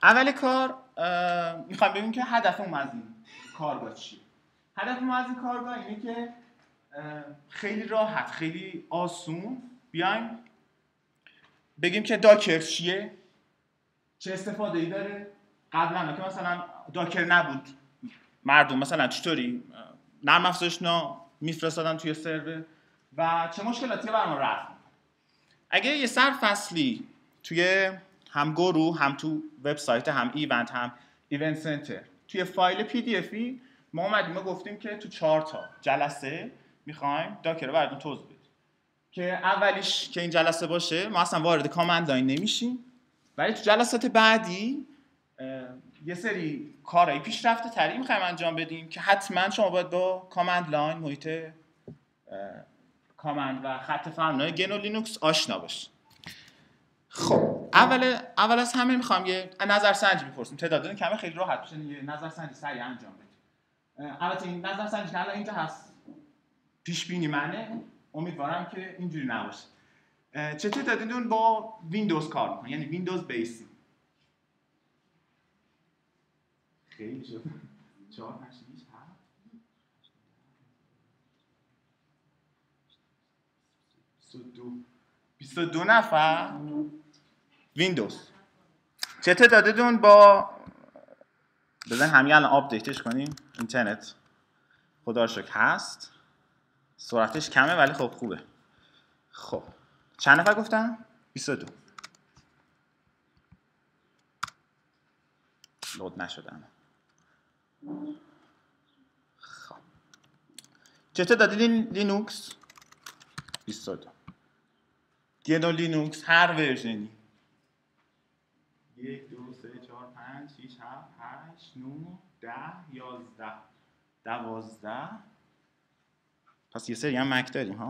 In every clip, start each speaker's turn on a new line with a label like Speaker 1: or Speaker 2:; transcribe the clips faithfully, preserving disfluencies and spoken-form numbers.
Speaker 1: اول کار میخوایم ببینیم که هدفمون از این کارگاه چیه. هدفمون از این کارگاه اینه که خیلی راحت، خیلی آسون بیایم بگیم که داکر چیه، چه استفاده‌ای داره. قبلا که مثلا داکر نبود، مردم مثلا چطوری نرم افزارشون میفرستادن توی سرور و چه مشکلاتی برام رفت. اگه یه سرفصلی توی هم گروه، هم تو وبسایت، هم ایونت، هم ایونت سنتر توی فایل پی دی افی ما اومدیم و گفتیم که تو چهار تا جلسه میخوایم داکر رو براتون توضیح بدیم که اولیش که این جلسه باشه ما اصلا وارد کامند لاین نمیشیم، ولی تو جلسات بعدی یه سری کارهای پیشرفته تری میخوایم انجام بدیم که حتما شما باید با کامند لاین، محیط کامند و خط فرمانهای گنو لینوکس آشنا باشید. خب اول اول از همه میخوام یه نظرسنجی بپرسیم. تعدادتون کمه، خیلی راحت بشه یه نظرسنجی سریع انجام بدیم. البته این نظرسنجی که الان اینجا هست پیش بینی منه، امیدوارم که اینجوری نباشه. چه تعدادتون با ویندوز کار میکنن، یعنی ویندوز بیسیک؟ خیلی شد. چهار پنج شش هفت بیست و دو نفر ویندوز. چه تعدادتون با بزن همین الان آپدیتش کنیم اینترنت؟ خدا رو شکر هست، سرعتش کمه ولی خب خوبه. خب چند نفر گفتم؟ بیست و دو. لود نشدن. خب چه تعدادی لین... لینوکس؟ بیست و دو. گنو لینوکس هر ورژنی؟ یک دو سه چهار پنج شش هفت هشت نه ده یازده دوازده. پس یه سری هم مک داریم ها.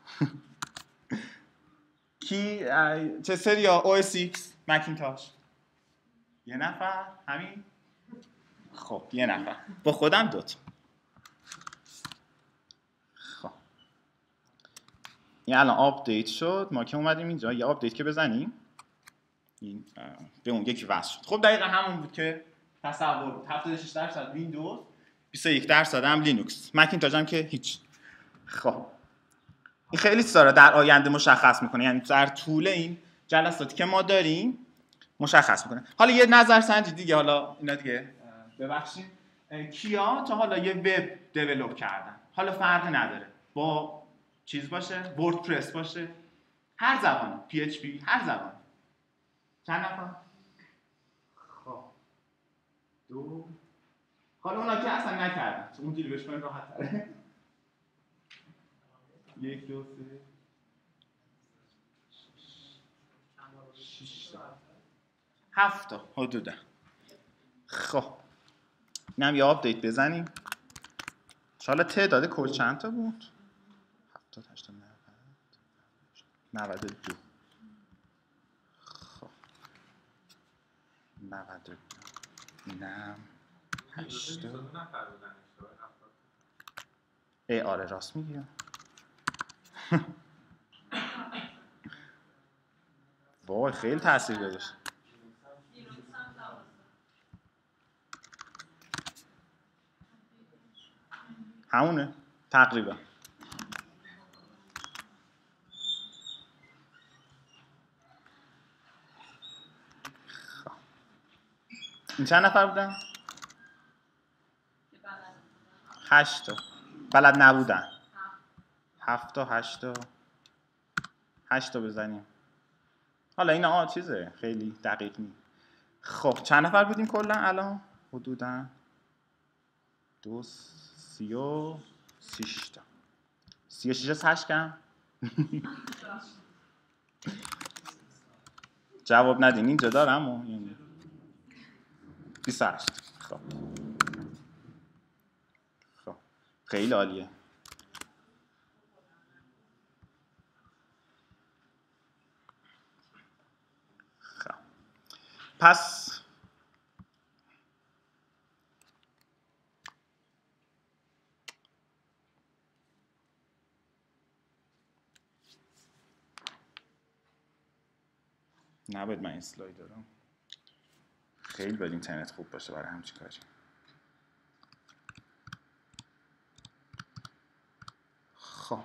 Speaker 1: کی چه سری ها؟ او اس ایکس، مکینتاش؟ یه نفر همین. خب یه نفر با خودم دوت. خب این الان آپدیت شد، ما که اومدیم اینجا یه آپدیت که بزنیم این به اون یکی وصل شد. خب دقیقا همون بود که تصور بود. هفتاد و شش درصد ویندوز، بیست و یک درصد هم لینوکس. مکینتاش هم که هیچ. خب این خیلی چیزا در آینده مشخص میکنه، یعنی در طول این جلساتی که ما داریم مشخص میکنه. حالا یه نظرسنجی دیگه، حالا اینا دیگه ببخشید، کیا تا حالا یه وب دیولپ کردن؟ حالا فرقی نداره با چیز باشه، وردپرس باشه، هر زبان، پی اچ پی، هر زبان. چند نفر؟ خب دو. حالا اونا که اصلا نکردن، اون دیگه بهش کنیم راحت تره. یک دو سه شش تا هفت تا حدودا. خب اینم یه آپدیت بزنیم. حالا تعداد کل چند تا بود؟ هفتاد هشتاد نود و دو. خب نود و دو اینم هشتاد. ای آره راست میگم. وای خیلی تاثیر گذاشت. همونه تقریبا. این چند نفر بودن؟ هشت تا. بلد نبودن. هفت تا هشت تا هشت تا بزنیم. حالا این آه چیزه خیلی دقیق نی. خب چند نفر بودیم کلا الان؟ حدوداً دو سی و شش تا. سی و شش از هشت کم؟ جواب ندین اینجا دارم و یعنی بیست و هشت. خب خب خیلی عالیه. خب پس نباید من این اسلاید دارم. خیلی باید اینترنت خوب باشه برای همچین کاری. خب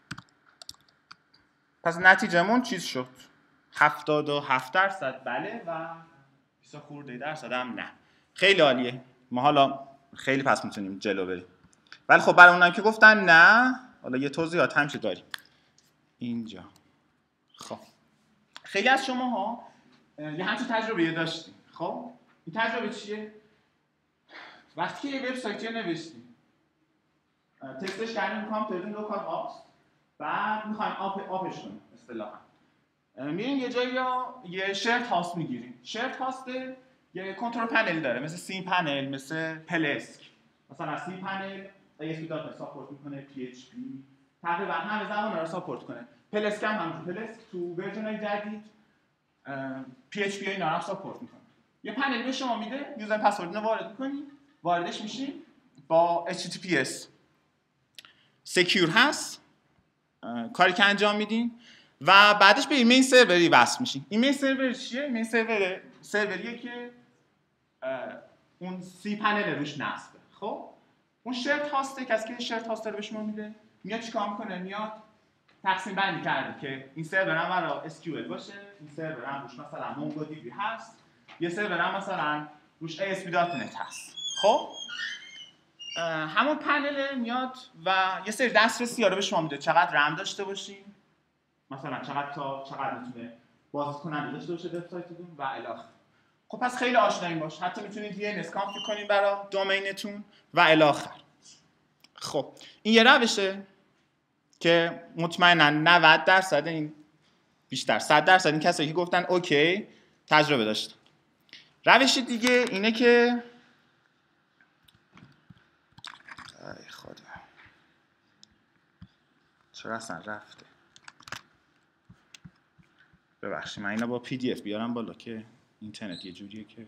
Speaker 1: پس نتیجهمون چیز شد، هفتاد و هفت درصد بله و بیست خورده درصد هم نه. خیلی عالیه، ما حالا خیلی پس میتونیم جلو بریم. ولی خب برای اونایی که گفتن نه، حالا یه توضیحات هم چه داریم اینجا. خب خیلی از شماها یه همچین تجربه داشتیم. خب این تجربه چیه؟ وقتی که یه وبسایتی نوشتیم، تکستش کردیم کامپیوتر لوکال هاست، بعد میخوایم آپ آپش کنیم اصطلاحاً. میریم یه جایی یا یه شرت هاست میگیریم. شرت هاست یه کنترل پنل داره، مثل سی پنل، مثل پلسک. مثلا سی پنل ای اس پی دات ساپورت میکنه، پی اچ پی، تقریبا همه زبانا رو ساپورت کنه. پلسک هم همونجور، پلسک تو ورژن‌های جدید پی اچ پی اینا رو ساپورت میکنه. یه پنل به شما میده، یوزر پسورد رو وارد میکنی، واردش میشین، با اچ تی تی پی اس سکیور هست، کاری که انجام میدین و بعدش به ایمیل سروری وصل میشین. ایمیل سرور چیه؟ ایمیل سرور سروریه که اون سی پنل روش نصبه. خب اون شرت هاسته، کسی که شرت هاست رو به شما میده، میاد چیکار میکنه؟ میاد تقسیم بندی کرده که این سرور هم برای اس کیو ال باشه، این سرور هم روش مثلا مونگو دی بی هست، یه سرور هم مثلا روش ای اس پی دات نت هست. خب همون پنل میاد و یه سری دسترسی ها رو به شما میده، چقدر رم داشته باشین، مثلا چقدر تا چقدر میتونه بازدید کننده داشته باشه وبسایتتون و الی آخر. خب پس خیلی آشنایی باش، حتی میتونید دی ان اس کانفیگ کنین برای دومینتون و الی آخر. خب این یه روشه که مطمئنا نود درصد این بیشتر صد درصد این کسایی که گفتن اوکی تجربه داشتن. روش دیگه اینه که ای خدا چرا اصلا رفته، ببخشید من اینا با پی دی اف بیارم بالا که اینترنت یه جوریه که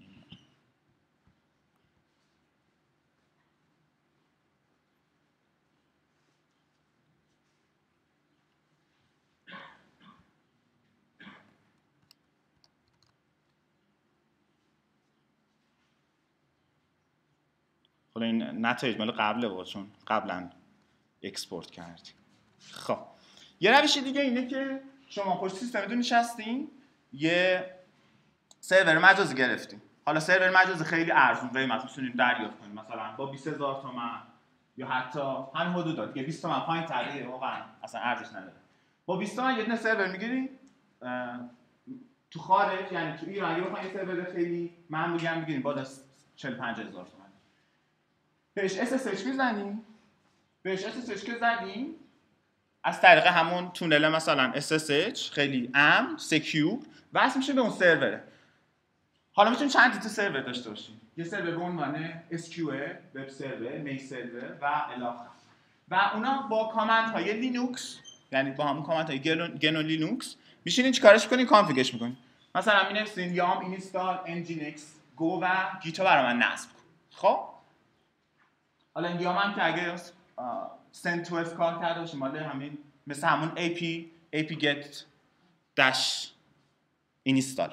Speaker 1: حالا این نتایج مال قبله بود چون قبلا اکسپورت کردیم. خب یه روش دیگه اینه که شما پشت سیستمتون نشستین، یه سرور مجازی گرفتین. حالا سرور مجازی خیلی ارزون قیمت میتونید دریافت کنید، مثلا با بیست هزار تومان یا حتی همین حدودا دیگه، بیست تومن پایین تریه واقعا اصلا ارزش نداره. با بیست تومن یه دونه سرور میگیرید تو خارج، یعنی تو ایران یه بخواید سرور خیلی معمولی هم میگیرید با چهل پنجاه هزار تومان، بهش اس اس اچ میزنیم، بهش اس اس اچ که زدیم از طریق همون تونل مثلا اس اس اچ خیلی امن سکیور وصل میشه به اون سرور. حالا میتونید چند تا سرور داشته باشید، یه سرور به عنوان اس کیو ال وب سرور، میل سرور و الی آخر، و اونا با کامند های لینوکس، یعنی با همون کامند های گنو لینوکس میشینین چیکارش کنین؟ کانفیگش میکنین. مثلا می‌نویسین یام اینستال انجینکس گو و گیتو برای من نصب کن. خب حالا این یام هم که اگه سند تو اس کار کرده باشیم، مال همین مثل همون ای پی ای پی get dash اینستال.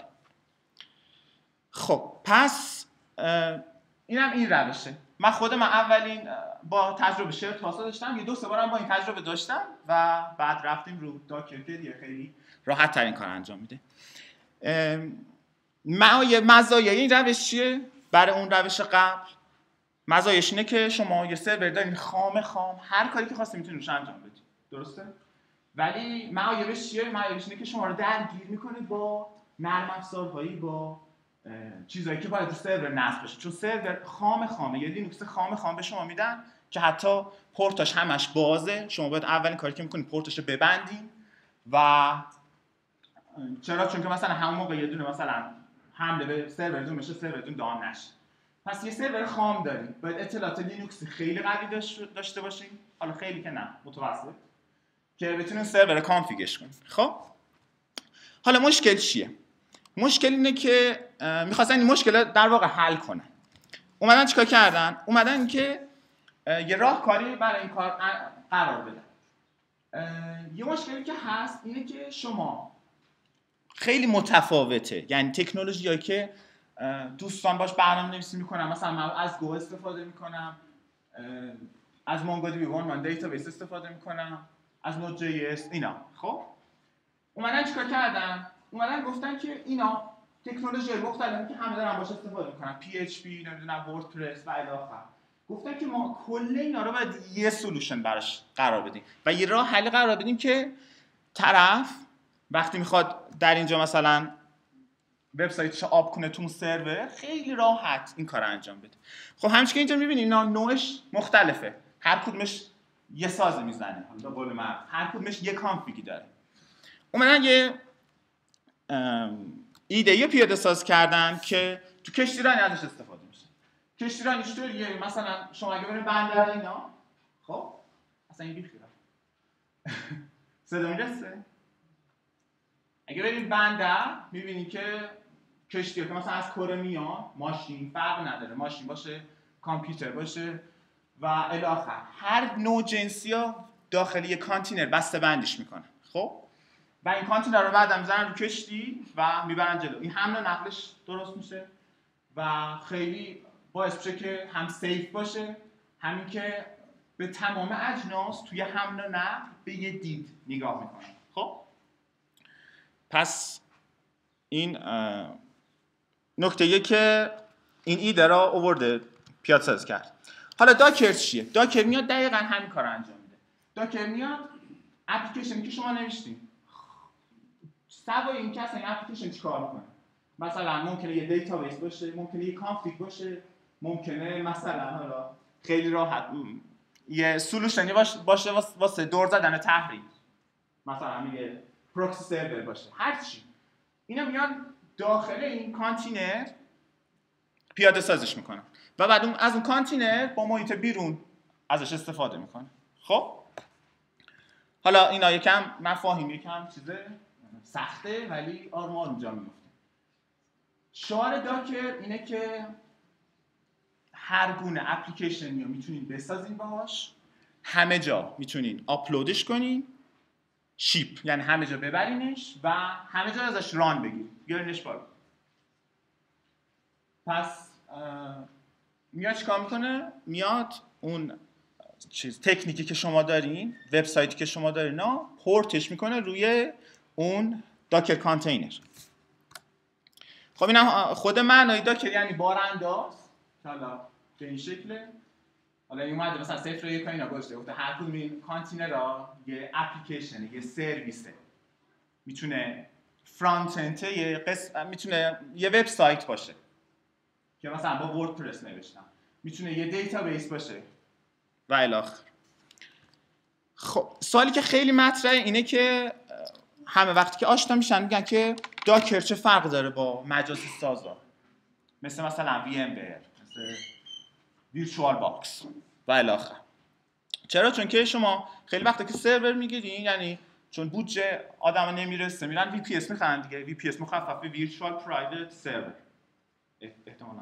Speaker 1: خب پس اینم این روشه. من خودم اولین با تجربه شرت هاست داشتم، یه دو سه بارم با این تجربه داشتم و بعد رفتیم رو داکر که دیگه خیلی راحت ترین کار انجام میده. مزایای این روش چیه برای اون روش قبل؟ مزایاش اینه که شما یه سرور دارین خام خام، هر کاری که خواستید میتونید روش انجام بدید، درسته؟ ولی معایبش چیه؟ معایبش اینه که شما رو درگیر میکنه با نرم افزارهایی، با چیزایی که باید رو سرور نصب بشه، چون سرور خام خامه، یه لینوکس خام خام به شما میدن که حتی پورتاش همش بازه. شما باید اولین کاری که میکنید پورتاشو ببندین. و چرا؟ چون که مثلا همون موقع یه دونه مثلا حمله به سرورتون بشه، سرورتون دان نشه. پس یه سرور خام داریم، باید اطلاعات لینوکس خیلی قوی داشته باشین، حالا خیلی که نه، متوسط، که بتونین سرور کانفیگش کنین. خب حالا مشکل چیه؟ مشکل اینه که می‌خواستن این مشکل در واقع حل کنن. اومدن چیکار کردن؟ اومدن که یه راهکاری برای این کار قرار بدن. یه مشکلی که هست اینه که شما خیلی متفاوته، یعنی تکنولوژیایی که دوستان باش برنامه‌نویسی میکنم، مثلا من از گو استفاده میکنم، از مونگودی بی وان من دیتابیس استفاده میکنم، از نود جی اس اینا. خب اومدن چیکار کردن؟ اومدن گفتن که اینا تکنولوژی مختلفی که همه دارن باش استفاده میکنن، پی اچ پی، نمیدونم وردپرس و الی آخر، گفتن که ما کل اینا رو باید یه سولوشن براش قرار بدیم و یه راه حل قرار بدیم که طرف وقتی میخواد در اینجا مثلا وبسایتش آب کنه تو سرور خیلی راحت این کار انجام بده. خب همچنین که اینجا میبینید اینا نوعش مختلفه، هر کدومش یه ساز میزنه، به قول معروف هر کدومش یه کانفیگی داره. اومدن یه ایده یه پیاده ساز کردن که تو کشتیرانی ازش استفاده میشه. کشتیرانی چطوریه؟ مثلا شما اگه برید بندر اینا، خب اصلا این بیخیرم صدا میرسه؟ اگه برید بندر میبینی که کشتی‌ها که مثلا از کره میان، ماشین فرق نداره، ماشین باشه، کامپیوتر باشه و الی آخر، هر نوع جنسی‌ها داخل یک کانتینر بسته بندیش میکنن. خب و این کانتینر رو بعداً میذارن رو کشتی و میبرن جلو. این حمل و نقلش درست میشه و خیلی باعث میشه که هم سیف باشه، همین که به تمام اجناس توی حمل و نقل به یه دید نگاه میکنن. خب پس این نکته یه که این ایده را آورده پیاده سازی کرد. حالا داکر چیه؟ داکر میاد دقیقاً همین کار انجام میده. داکر میاد اپلیکیشنی که شما نوشتین، سوای این که اصلا این اپلیکیشن چیکار میکنه، مثلا ممکنه یه دیتابیس باشه، ممکنه یه کانفیگ باشه، ممکنه مثلا حالا خیلی راحت یه سولوشنی باشه واسه دور زدن تحریم، مثلا یه پروکسی سرور باشه، هر چی. اینا میان داخل این کانتینر پیاده سازش میکنن و بعد اون از اون کانتینر با محیط بیرون ازش استفاده میکنه. خب حالا اینا یکم مفاهیم یکم چیزه سخته ولی آروم آروم جا میفته. شعار داکر اینه که هر گونه اپلیکیشنی رو میتونین بسازین باهاش، همه جا میتونین آپلودش کنین، شیپ یعنی همه جا ببرینش و همه جا ازش ران بگیرین، بیارینش بالا. پس میاد چیکار میکنه؟ میاد اون چیز تکنیکی که شما دارین، وبسایتی که شما دارین ها پورتش میکنه روی اون داکر کانتینر. خب اینم خود معنای داکر یعنی بارانداز، حالا به این شکله. حالا این اومده مثلا صفر و یک اینا گذاشته، گفته هر کدوم این کانتینرها یه اپلیکیشنه، یه سرویسه، میتونه فرانت اند، یه قسم میتونه یه وبسایت باشه که مثلا با وردپرس نوشتم، میتونه یه دیتابیس باشه و الی آخر. خب سوالی که خیلی مطرحه اینه که همه وقتی که آشنا میشن میگن که داکر چه فرق داره با مجازی سازا مثل مثلا وی ام ویر، مثل ویرچوال باکس و الی آخر. چرا؟ چون که شما خیلی وقتا که سرور میگیرین، یعنی چون بودجه آدما نمیرسه میرن وی پی اس میخرن دیگه. وی پی اس مخفف ویرچوال پرایوت سرور احتمالاً.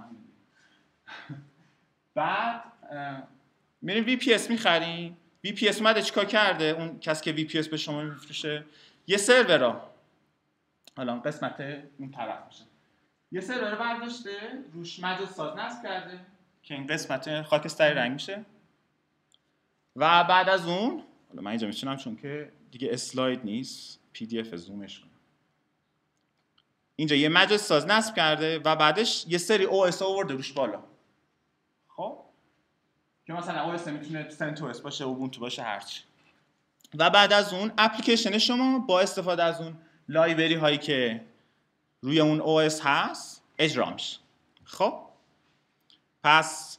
Speaker 1: بعد میرین وی پی اس میخرین. وی پی اس اومده چیکار کرده؟ اون کسی که وی پی اس به شما میفروشه یه سرور رو، حالا قسمت اون طرف میشه، یه سرور رو برداشته روش مجاز ساز نصب کرده که این قسمت خاکستری رنگ میشه و بعد از اون، حالا من اینجا میتونم چون که دیگه اسلاید نیست پی دی اف زومش کنم، اینجا یه مجاز ساز نصب کرده و بعدش یه سری او اس آورده روش بالا. خب که مثلا او اس میتونه سنتوس باشه، اوبونتو باشه، هرچی. و بعد از اون اپلیکیشن شما با استفاده از اون لایبرری هایی که روی اون او اس هست اجرا میشه. خب پس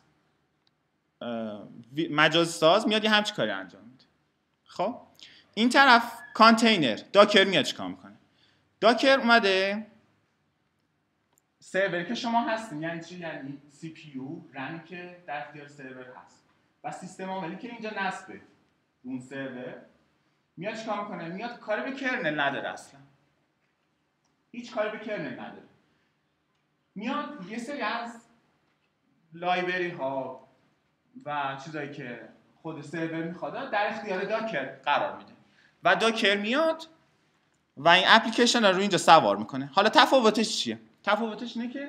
Speaker 1: مجاز ساز میاد یه همچی کاری انجام میده. خب این طرف کانتینر داکر میاد چیکار میکنه؟ داکر اومده سروری که شما هستین، یعنی چی؟ یعنی سی پی یو رمی که در اختیار سرور هست و سیستم عاملی که اینجا نصبه اون سرور، میاد چیکار میکنه؟ میاد کاری به کرنل نداره، اصلا هیچ کاری به کرنل نداره. میاد یه سری از لایبرری ها و چیزایی که خود سرور میخواد در اختیار داکر قرار میده و داکر میاد و این اپلیکیشن رو اینجا سوار میکنه. حالا تفاوتش چیه؟ تفاوتش اینه که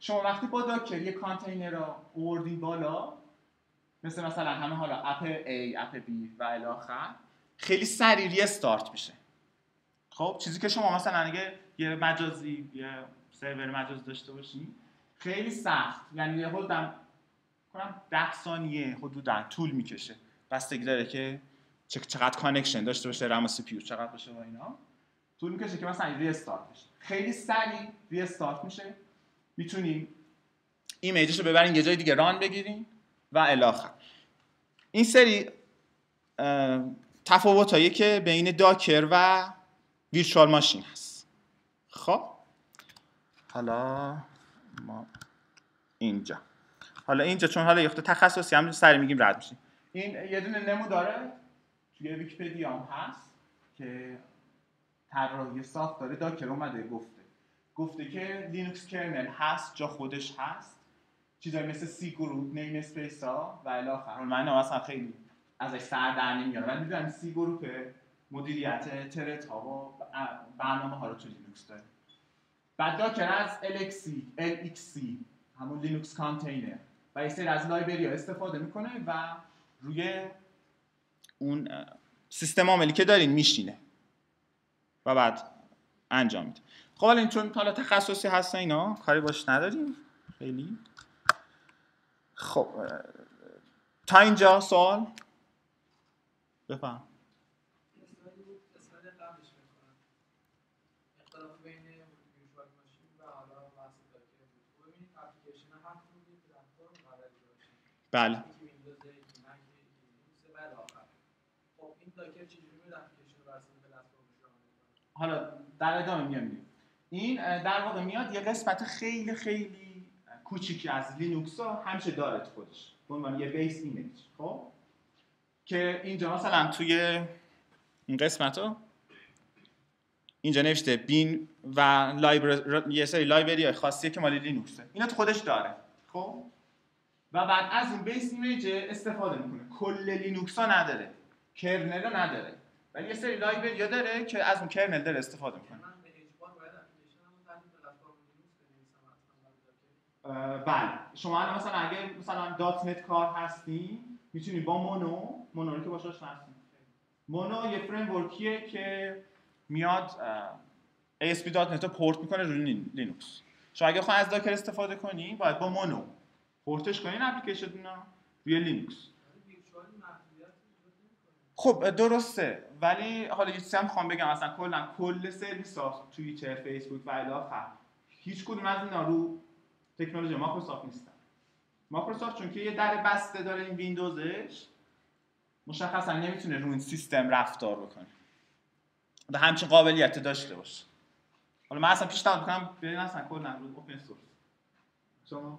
Speaker 1: شما وقتی با داکر یه کانتینر رو آوردین بالا، مثل مثلا همه حالا اپ A، اپ B و الی آخر، خیلی سریع ریستارت میشه. خب چیزی که شما مثلا اگه یه مجازی یه سرور مجازی داشته باشین خیلی سخت، یعنی یه حدوداً کنم ده ثانیه حدوداً طول میکشه، بستگی داره که چقدر کانکشن داشته باشه، رم و سی پی یو چقدر باشه و اینا، طول میکشه که مثلا ریستارت بشه. خیلی سریع ریستارت میشه، میتونیم ایمیجش رو ببرین یه جای دیگه ران بگیرین و الی آخر. این سری تفاوتایی که بین داکر و ویرچوال ماشین هست. خب حالا ما اینجا حالا اینجا چون حالا یخته تخصصی هم سری میگیم رد میشیم. این یه دونه نمو داره توی ویکی‌پدیا هم هست که طراحی ساختار داکر اومده گفته گفته که لینوکس کرنل هست، جا خودش هست، چیزایی مثل سی گروپ، نیم اسپیس ها و الی آخر. من اصلا خیلی ازش سر در نمیارم، ولی میدونم سی گروپ مدیریت ترت ها و برنامه ها رو تو لینوکس داره. بعد داکر از ال ایکس سی ال ایکس سی همون لینوکس کانتینر و یه سری از لایبرری ها استفاده میکنه و روی اون سیستم عاملی که دارین میشینه و بعد انجام میده. خب حالا این چون حالا تخصصی هست اینا کاری باش نداریم خیلی. خب تا اینجا سوال بفهم. بله. حالا در ادامه میام. این در واقع میاد یه قسمت خیلی خیلی کوچیکی از لینوکس ها همیشه داره تو خودش به عنوان یه بیس ایمیج. خب که اینجا مثلا توی این قسمت ها اینجا نوشته بین و لایبرری، یه سری لایبرری خاصیه که مال لینوکسه، اینا تو خودش داره. خب و بعد از این بیس ایمیج استفاده میکنه. کل لینوکس ها نداره، کرنل رو نداره، ولی یه سری لایبرری داره که از اون کرنل داره استفاده میکنه. بله شما الان مثلا اگه مثلا دات نت کار هستی میتونید با مونو مونو رو که باشه آشنا هستید. مونو یه فریم ورکیه که میاد ای اس پی دات نت رو پورت میکنه روی لینوکس. شما اگه بخواید از داکر استفاده کنی باید با مونو پورتش کنین اپلیکیشن روی لینوکس. خب درسته، ولی حالا یه چیزی هم میخوام بگم، مثلا کلا کل سرویس ها توییتر، فیسبوک و الی آخر هیچ کدوم از اینا رو تکنولوژی مایکروسافت نیستن. مایکروسافت چون که یه در بسته داره این ویندوزش، مشخصا نمیتونه روی این سیستم رفتار بکنه و همچین قابلیت داشته باشه. حالا من اصلا پیشنهاد میکنم برین اصلا کلا روی اوپن سورس. شما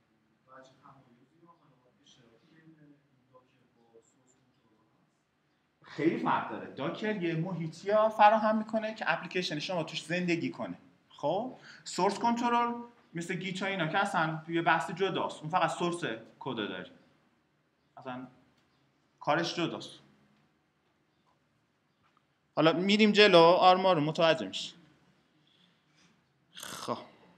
Speaker 1: خیلی فرق داره. داکر یه محیطی ها فراهم میکنه که اپلیکیشن شما توش زندگی کنه. خب سورس کنترل مثل گیت ها اینا که اصلا یه بحث جداست، اون فقط سورس کد داره، اصلا کارش جداست. حالا میریم جلو آرما رو متوجه میشه. خب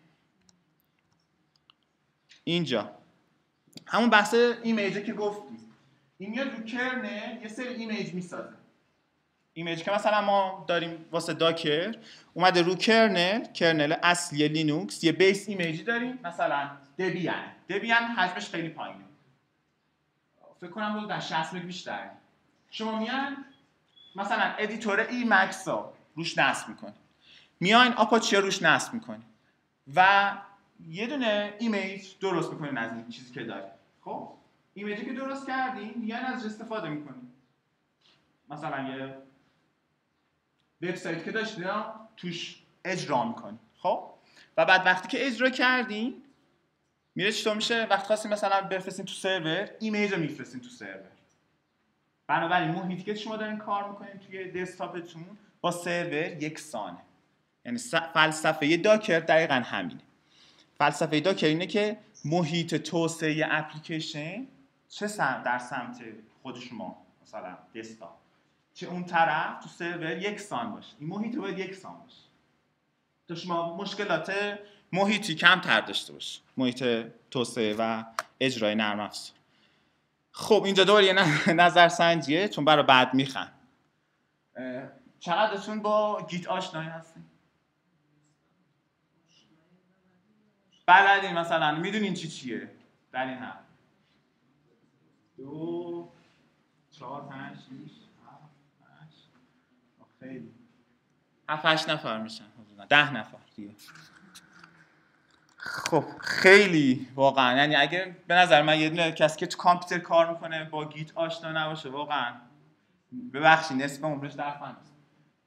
Speaker 1: اینجا همون بحث ایمیجه که گفتیم، این میاد رو کرنل یه سری ایمیج میسازه. ایمیج که مثلا ما داریم واسه داکر اومده رو کرنل، کرنل اصلی لینوکس یه بیس ایمیجی داریم، مثلا دبیان. دبیان حجمش خیلی پایینه، فکر کنم رو در شصت مگ بیشتره. شما میان مثلا ادیتور ای مکس رو روش نصب میکنی، میاین آپاچی روش نصب میکنی و یه دونه ایمیج درست میکنین از این چیزی که داری. خب ایمیجی که درست کردین میان ازش استفاده میکنین، مثلا یه وبسایت که داشتین توش اجرا میکنین. خب و بعد وقتی که اجرا کردین میره چطور میشه؟ وقتی خواستین مثلا بفرستین تو سرور، ایمیج رو میفرستین تو سرور. بنابراین محیطی که شما دارین کار میکنین توی دسکتاپتون با سرور یکسانه. یعنی فلسفه داکر دقیقاً همینه. فلسفه داکر اینه که محیط توسعه اپلیکیشن چه سمت در سمت خود شما مثلا دسکتاپ، چه اون طرف تو سرور یکسان باشه. این محیط باید یکسان باشه تا شما مشکلات محیطی کمتر داشته باشه، محیط توسعه و اجرای نرم افزار. خب اینجا دوباره یه نظر سنجیه چون برای بعد میخوان. چقدرتون با گیت آشنایی هستین؟ بلدین مثلا میدونین چی چیه؟ در این هم دو چهار پنج شیش هفت هشت خیلی هفت هشت نفر میشن حدودا ده نفر دیگه. خب خیلی واقعا، یعنی اگه به نظر من یه دونه کسی که تو کامپیوتر کار میکنه با گیت آشنا نباشه واقعا ببخشید نصف عمرش در فن است.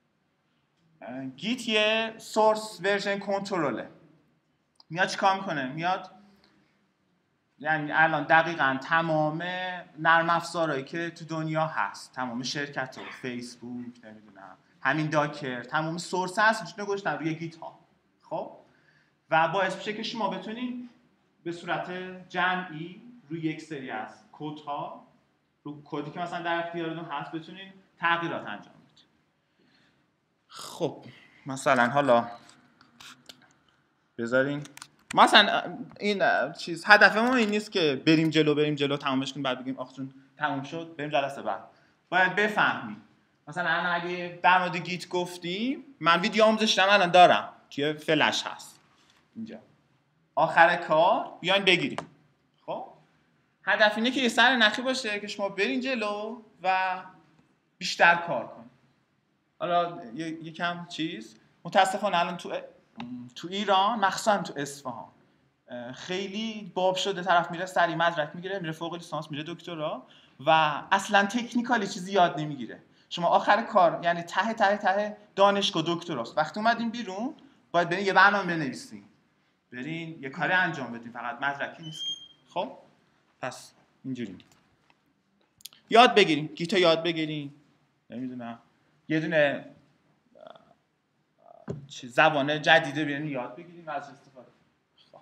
Speaker 1: گیت یه سورس ورژن کنترله. میاد چیکار میکنه؟ میاد یعنی الان دقیقاً تمام نرم افزارهایی که تو دنیا هست، تمام شرکت‌ها، فیسبوک، نمیدونم همین داکر، تمام سورس هست وجود گذاشتن روی گیت ها. خب و باعث میشه که شما بتونین به صورت جمعی روی یک سری از کدها، رو کدی که مثلا در اختیارتون هست بتونین تغییرات انجام بدید. خب مثلا حالا بذارین مثلا این چیز هدف ما این نیست که بریم جلو بریم جلو تمامش کنیم بعد بگیم آخ جون تموم شد بریم جلسه بعد. باید بفهمیم مثلا الان اگه در مورد گیت گفتیم، من ویدیو آموزش الان دارم توی فلش هست اینجا، آخر کار بیاین بگیریم. خب هدف اینه که یه سر نخی باشه که شما برین جلو و بیشتر کار کنید. حالا یکم چیز متاسفانه الان تو تو ایران مخصوصا تو اصفهان خیلی باب شده، طرف میره سری مدرک میگیره، میره فوق لیسانس، میره دکترا و اصلا تکنیکالی چیزی یاد نمیگیره. شما آخر کار یعنی ته ته ته دانشگاه دکتراست، وقتی اومدین بیرون باید برین یه برنامه بنویسین، برین یه کاری انجام بدین، فقط مدرکی نیست. خب پس اینجوری یاد بگیریم، گیتا یاد بگیریم، نمیدونم یه دونه چه زبان جدیده بیارین یاد بگیریم و از استفاده. خب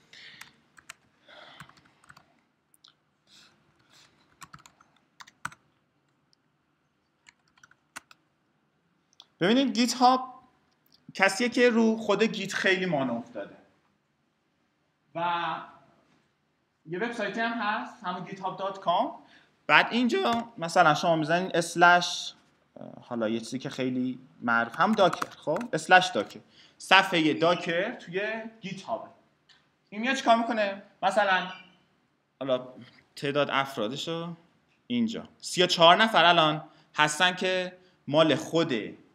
Speaker 1: ببینید گیت هاب کسیه که رو خود گیت خیلی مانو افتاده و یه وبسایتی هم هست همون گیت هاب دات کام. بعد اینجا مثلا شما میزنین اسلش، حالا یه چیزی که خیلی معروف هم داکر، خب اسلش داکر، صفحه داکر توی گیت هاب. این میاد چیکار میکنه؟ مثلا حالا تعداد افرادشو اینجا سی و چهار نفر الان هستن که مال خود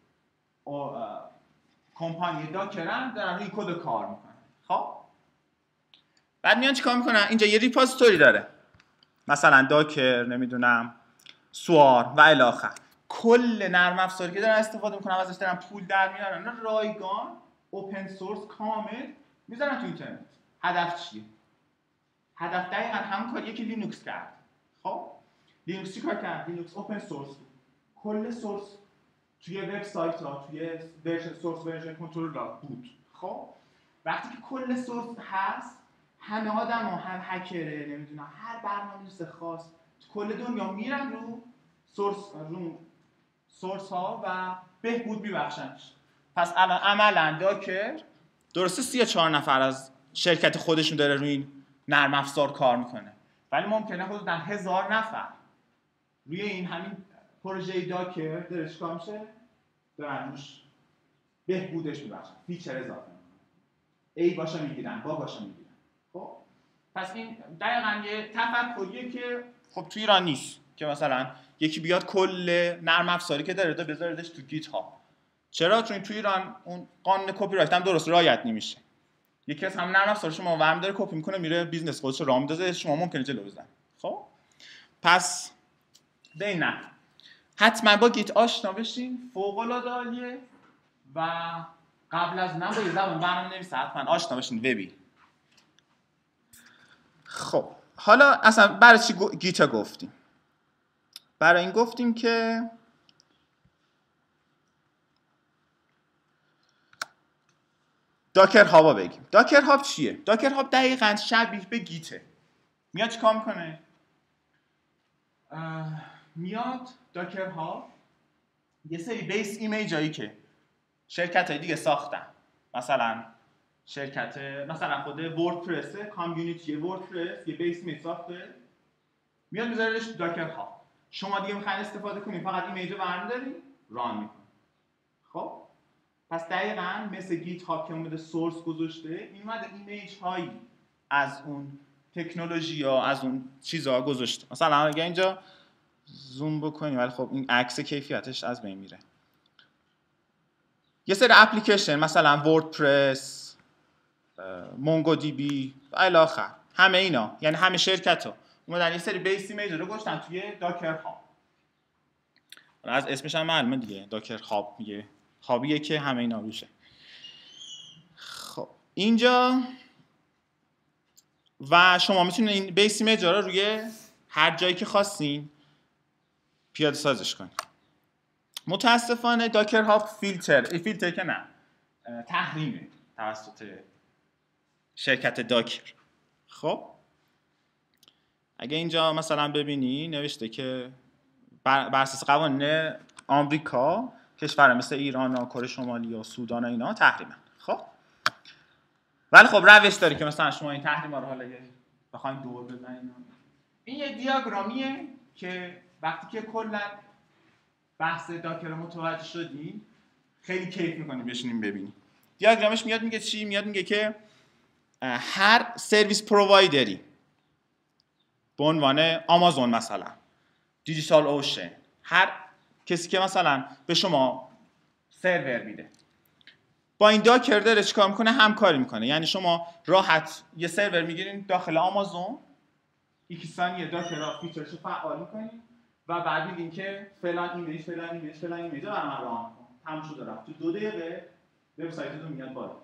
Speaker 1: کمپانی داکرن دارن روی کد کار میکنن. خب بعد میان چیکار میکنن؟ اینجا یه ریپوزیتوری داره مثلا داکر، نمیدونم سوار و الی آخر، کل نرم افزاری که دارن استفاده میکنن ازش دارن پول در میارن، رایگان اوپن سورس کامل میذارن تو اینترنت. هدف چیه؟ هدف دقیقاً همون کاریه که لینوکس کرد. خب لینوکس چیکار کرد؟ لینوکس اوپن سورس بود، کل سورس توی وبسایت ها توی ورژن سورس ورژن کنترل بود. خب وقتی که کل سورس هست همه آدما هم هکره نمیدونم هر برنامه‌نویس خاص تو کل دنیا میرن رو سورس رو سورس ها و بهبود میبخشنش. پس الان عملا داکر درسته سی و چهار نفر از شرکت خودشون داره روی این نرم افزار کار میکنه، ولی ممکنه حدوداً هزار نفر روی این همین پروژه داکر داره چیکار میشه؟ دارن روش بهبودش میبخشن، فیچر اضافه میکنن، ای باشا میگیرن، با باشا میگیرن. خب پس این دقیقاً یه تفکریه که خب تو ایران نیست که مثلا یکی بیاد کل نرم افزاری که داره بذاردش تو گیت ها. چرا؟ چون تو ایران اون قانون کپی رایت هم درست رعایت نمیشه. یکی از هم نرم افزار شما ورم داره کپی میکنه میره بیزنس خودش رو راه میندازه، شما ممکنه جلو بزنید. خب پس به نه حتما با گیت آشنا بشین، فوق العاده عالیه و قبل از نه با یه زبان برنامه‌نویسی حتما آشنا بشین وبی. خب حالا اصلا برای چی گیتا گفتیم؟ برای این گفتیم که داکر هابا بگیم. داکر هاب چیه؟ داکر هاب دقیقاً شبیه به گیته. میاد چیکار میکنه؟ میاد داکر هاب یه سری بیس ایمیج هایی که شرکت های دیگه ساختن، مثلا شرکت مثلا خود وردپرس، کامیونیتی وردپرس یه بیس ایمیج ساخته، میاد میذارهش داکر ها. شما دیگه میخواین استفاده کنید فقط ایمیج رو برمی‌دارید ران میکنید. خب پس دقیقاً مثل گیت هاب که اومده سورس گذاشته، این اومده ایمیج هایی از اون تکنولوژی ها از اون چیزها گذاشته. مثلا اگه اینجا زوم بکنیم ولی خب این عکس کیفیتش از بین میره. یه سری اپلیکیشن مثلا وردپرس، مونگو دی بی و الی آخر، همه اینا یعنی همه شرکت ها اومدن یه سری بیس ایمیج رو گذاشتن توی داکر ها. از اسمش هم معلومه دیگه، داکر هاب میگه، هابیه که همه اینا روشه. خب اینجا و شما میتونید این بیس ایمیج رو روی هر جایی که خواستین پیاده سازش کنید. متاسفانه داکر هاب فیلتر ای فیلتر که نه تحریمه توسط شرکت داکر. خب اگه اینجا مثلا ببینی نوشته که بر اساس قوانین آمریکا کشور مثل ایران و کره شمالی و سودان و اینا تحریمن. خب ولی خب روش داره که مثلا شما این تحریما رو حالا بخواید دور بزنید. این یه دیاگرامیه که وقتی که کلا بحث داکر رو متوجه شدین خیلی کیف می‌کنیم بشینیم ببینیم. دیاگرامش میاد میگه چی؟ میاد میگه که هر سرویس پرووایدری به عنوان آمازون مثلا، دیجیتال اوشن، هر کسی که مثلا به شما سرور میده با این داکر داره چیکار میکنه؟ همکاری میکنه. یعنی شما راحت یه سرور میگیرین داخل آمازون، یک ثانیه داکر را فیچرشو فعال میکنین و بعد میگین که فلان ایمیج فلان ایمیج فلان ایمیج رو برام ران کن. تموم شد رفت. تو دو دقیقه وبسایتتون میاد بالا.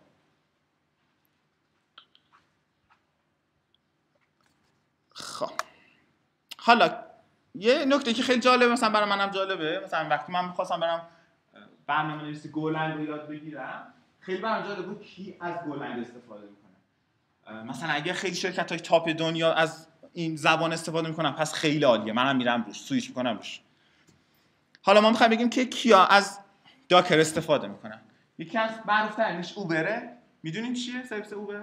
Speaker 1: خب حالا یه نکته که خیلی جالبه، مثلا برای منم جالبه، مثلا وقتی من می‌خواستم برم برنامه‌نویسی گولنگ رو یاد بگیرم خیلی برام جالب بود کی از گولنگ استفاده میکنه. مثلا اگه خیلی شرکت‌های تاپ دنیا از این زبان استفاده میکنن پس خیلی عالیه، منم میرم روش سویچ میکنم روش. حالا ما میخوایم بگیم که کیا از داکر استفاده میکنن. یکی از معروف‌ترینش اوبره. میدونین چیه سرویس اوبر؟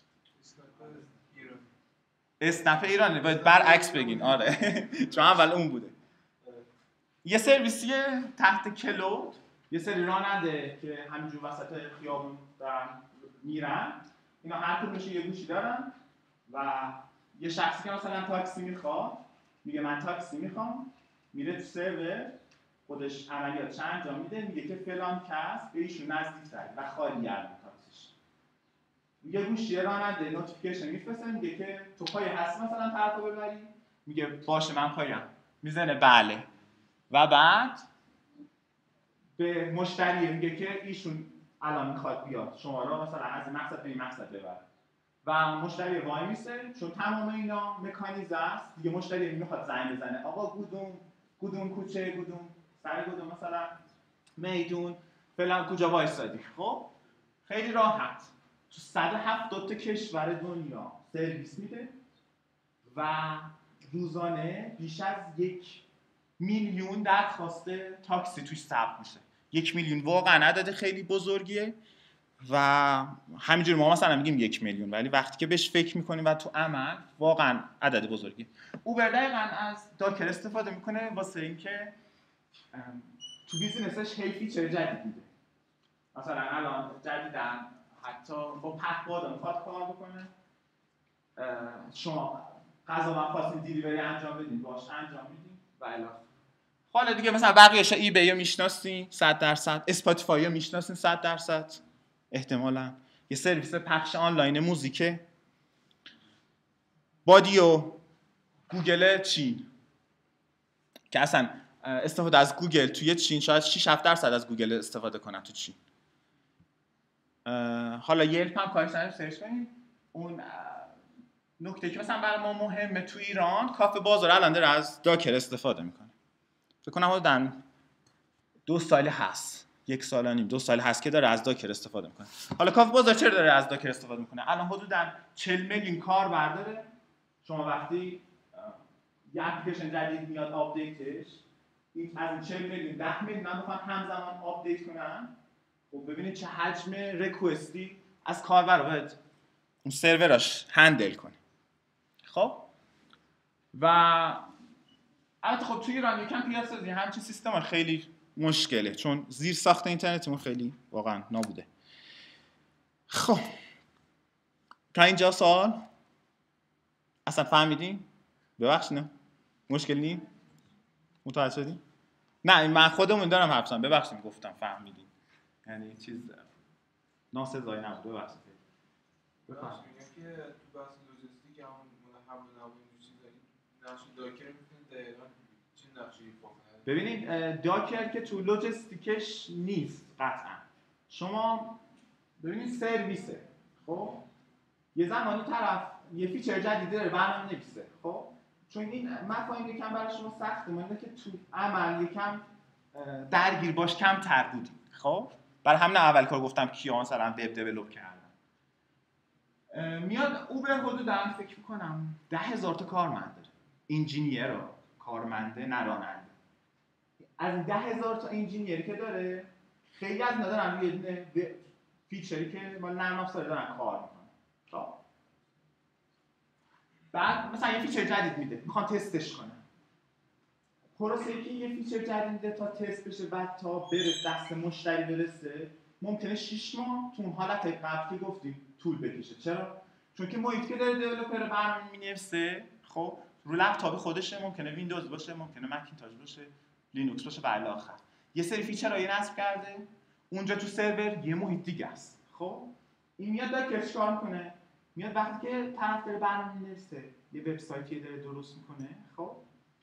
Speaker 1: اسنپ ایرانه، باید برعکس بگین. آره چون اول اون بوده. یه سرویسیه تحت کلود، یه سری راننده که همینجور وسط خیابون دارن میرن، اینا هر کدومش یه گوشی دارن و یه شخصی که مثلا تاکسی میخواد میگه من تاکسی میخوام، میره تو سرور خودش عملیاتش انجام میده، میگه که فلان کس به ایشون نزدیک‌تره و خالی گردون تاکسیش. یه گوشی راننده نوتیفیکیشن میفرسته میگه که تو پای هستی مثلا طرفو ببری، میگه باشه من پایم، میزنه بله و بعد به مشتری میگه که ایشون الان میخواد بیاد شما رو مثلا از این مقصد به این مقصد ببره و مشتری وای میسه، چون تمام اینا مکانیزم است دیگه. مشتری میخواد زنگ بزنه آقا گودون گودون کوچه گودون سر گودون مثلا میدون فلان کجا وایسادی. خب خیلی راحت تو صد و هفتاد تا کشور دنیا سرویس میده و روزانه بیش از یک میلیون درخواست تاکسی توش ثبت میشه. یک میلیون واقعا عدد خیلی بزرگیه و همینجوری ما مثلا میگیم یک میلیون ولی وقتی که بهش فکر میکنیم و تو عمل واقعا عدد بزرگیه. اوبر دقیقاً از داکر استفاده میکنه واسه اینکه تو بیزینسش هی فیچر جدید میده. مثلا الان جدیدن حتی با پهپاد میخواد کار بکنه، شما غذا من خواستین دیلیوری انجام بدین باش انجام میدین و الی حالا دیگه مثلا بقیه‌اش ای بی رو میشناسین صد درصد، اسپاتیفای رو میشناسین صد درصد احتمالاً، یه سرویس پخش آنلاین موزیکه. بادیو گوگل چین که اصلا استفاده از گوگل توی چین شاید شش هفت درصد از گوگل استفاده کنن تو چین. حالا یلپ هم کارش رو سرچ کنید. اون نکته که مثلا برای ما مهمه تو ایران، کافه بازار الان داره از داکر استفاده میکنه. فکر کنم حدوداً دو سال هست، یک سال و نیم دو سال هست که داره از داکر استفاده میکنه. حالا کافه بازار چرا داره از داکر استفاده میکنه؟ الان حدوداً چهل میلیون کاربر داره. شما وقتی یه اپلیکیشن جدید میاد آپدیتش، این از این چهل میلیون ده میلیون هم بخوان همزمان آپدیت کنن، خب ببینید چه حجم ریکوئستی از کاربر باید اون سروراش هندل کنه. خب و البته خب توی ایران یکم پیاده‌سازی همچین سیستم خیلی مشکله، چون زیر ساخت اینترنتمون خیلی واقعا نابوده. خب تا اینجا سوال اصلا فهمیدین؟ ببخشید نه مشکل نی؟ متوجه شدین؟ نه من خودمون دارم حرف میزنم، ببخشید گفتم فهمیدین، یعنی چیز ناسزایی نبود. ببخشید
Speaker 2: ببخشید میگم که تو بحث لوجستیک همون حمل و نقل این چیزا نقش داکر میتونه دقیقاً چه نقشی ایفا کنه؟
Speaker 1: ببینید داکر که تو لوجستیکش نیست قطعا. شما ببینید سرویسه، خب یه زمانی طرف یه فیچر جدیدی داره برنامه نویسه، خب چون این مفاهیم یکم برای شما سخته، مونده که تو عمل یکم درگیر باش کم تر بودیم. خب برای همین اول کار گفتم کیا مثلا وب دیولپ کردن. میاد اوبر حدوداً فکر می‌کنم ده هزار تا کارمند داره، انجینیر رو کارمنده نه راننده. از ده هزار تا انجینیری که داره خیلی از اینا دارن روی یه فیچری که با نرم افزار دارن کار میکنن. خب بعد مثلا یه فیچر جدید میده، میخوان تستش کنن. پروسه‌ای که یه فیچر جدید میده تا تست بشه و تا بره دست مشتری برسه ممکنه شش ماه تو اون حالت قبل که گفتیم طول بکشه. چرا؟ چون که محیطی که داره دیولپر برنامه مینویسه خب رو لپتاپ خودشه، ممکنه ویندوز باشه، ممکنه مکینتاش باشه، لینوکس باشه و الی آخر. یه سری فیچرها یه نصب کرده اونجا تو سرور یه محیط دیگه است. خب این میاد داکر چیکار میکنه؟ میاد وقتی که طرف داره برنامه مینویسه یه وبسایتی داره درست میکنه، خب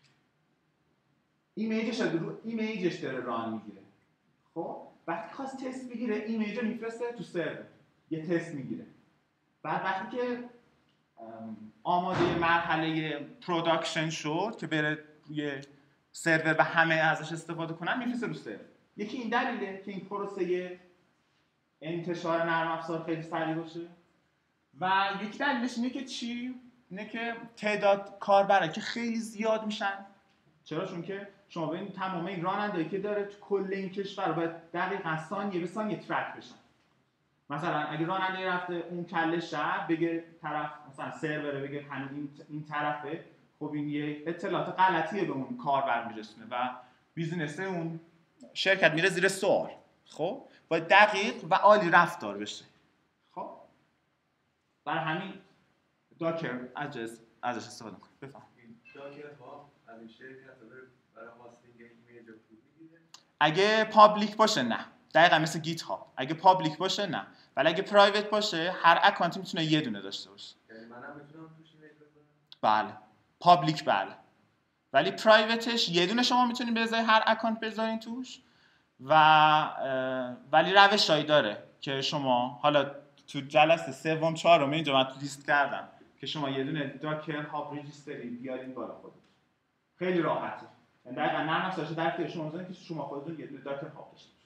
Speaker 1: ایمیجش رو ایمیجش داره ران میگیره. خب وقتی خواست تست بگیره ایمیج رو میفرسته تو سرور یه تست میگیره. بعد وقتی که آماده مرحله پروداکشن شد که بره روی سرور و همه ازش استفاده کنن میفرسته رو سرور. یکی این دلیله که این پروسه انتشار نرم افزار خیلی سریع باشه و یک دلیلش اینه که چی؟ اینه که تعداد کاربرا که خیلی زیاد میشن. چرا؟ چون که شما ببین تمام این رانندهایی که داره تو کل این کشور باید دقیقاً ثانیه به ثانیه ترک بشن. مثلا اگه راننده رفته اون کله شهر بگه طرف مثلا سرور بگه هنوز این این طرفه، خب این یه اطلاعات غلطیه به اون کاربر میرسونه و بیزینس اون شرکت میره زیر سوال. خب باید دقیق و عالی رفتار بشه. خب برای همین داکر ازش ازش استفاده کنید. بفهم
Speaker 2: داکر ها از این شرکت برای هاستینگ ایمیج رو پول میگیره؟
Speaker 1: اگه پابلیک باشه نه، دقیقاً مثل گیت ها. اگه پابلیک باشه نه، ولی اگه پرایوت باشه هر اکانتی میتونه یه دونه داشته باشه.
Speaker 2: یعنی منم میتونم توش ایمیج بذارم؟
Speaker 1: بله پابلیک بله، ولی پرایوتش یه دونه شما میتونید به ازای هر اکانت بذارین توش و ولی روشایی داره که شما حالا تو جلسه سوم چهارم اینجا من تو لیست کردم که شما یه دونه داکر هاب رجیستری بیارین بالا خودتون. خیلی راحته. یعنی دقیقاً نرم افزارش در اختیار شما بذارین که شما خودتون یه دونه داکر هاب داشته باشید.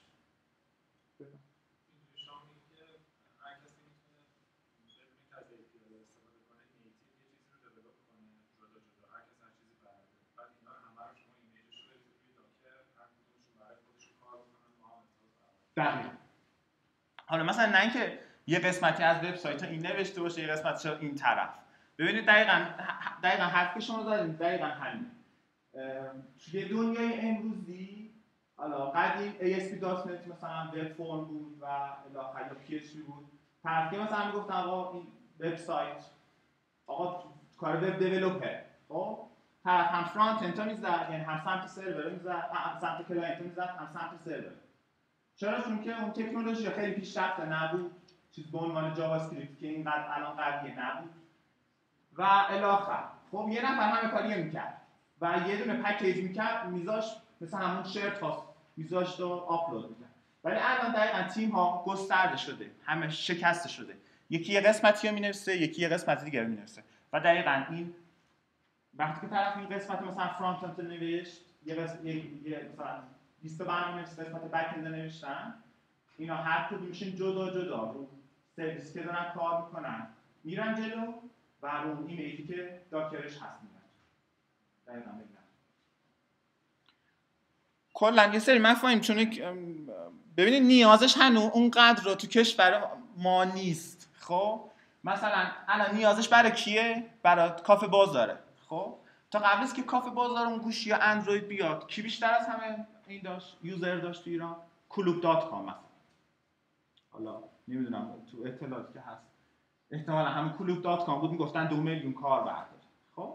Speaker 1: دقیقاً. حالا مثلا نه اینکه یه قسمتی از وبسایت این نوشته باشه یه قسمتش این طرف. ببینید دقیقاً دقیقاً حرفی که شما زدید دقیقاً همین. توی دنیای امروزی حالا قدیم ای اس پی دات نت مثلا وب فرم بود و الی آخر یا پی اچ پی بود. طرف که مثلا میگفتن آقا این وبسایت آقا کار وب دیولپر، خب طرف هم فرانت اند میزد، یعنی هم سمت سرور میزد، هم سمت کلاینت میزد، هم سمت سرور. چرا؟ چون که اون تکنولوژی خیلی پیشرفته نبود، چیز به عنوان جاوا اسکریپت که اینقدر الان قویه نبود و الی آخر. خب یه نفر همه کاری میکرد و یه دونه پکیج میکرد میذاش مثلا همون شیر تاس میذاشت و آپلود میکرد. ولی الان دقیقاً تیم ها گسترده شده، همه شکسته شده. یکی یه قسمتی رو مینویسه، یکی یه قسمت دیگه رو مینویسه و دقیقاً این وقتی که طرف این قسمت مثلا فرانت اند نوشت، یه قسمت یه مثلا لیست برنامه نوشته، قسمت بک اند نوشتن، اینا هر کدومشون جدا جدا رو سرویسی که دارن کار میکنن میرن جلو و رو ایمیجی که داکرش هست میرن. دقیقاً بگم کلا یه سری مفاهیم چون ببینید نیازش هنوز اونقدر رو تو کشور ما نیست. خب مثلا الان نیازش برای کیه؟ برای کافه بازاره. خب تا قبل از که کافه بازار اون گوشی یا اندروید بیاد کی بیشتر از همه این داشت یوزر داشت تو ایران؟ کلوب دات کام مثلا. حالا نمیدونم تو اطلاعاتی که هست احتمالا همون کلوب دات کام بود، میگفتن دو میلیون کاربر داره. خب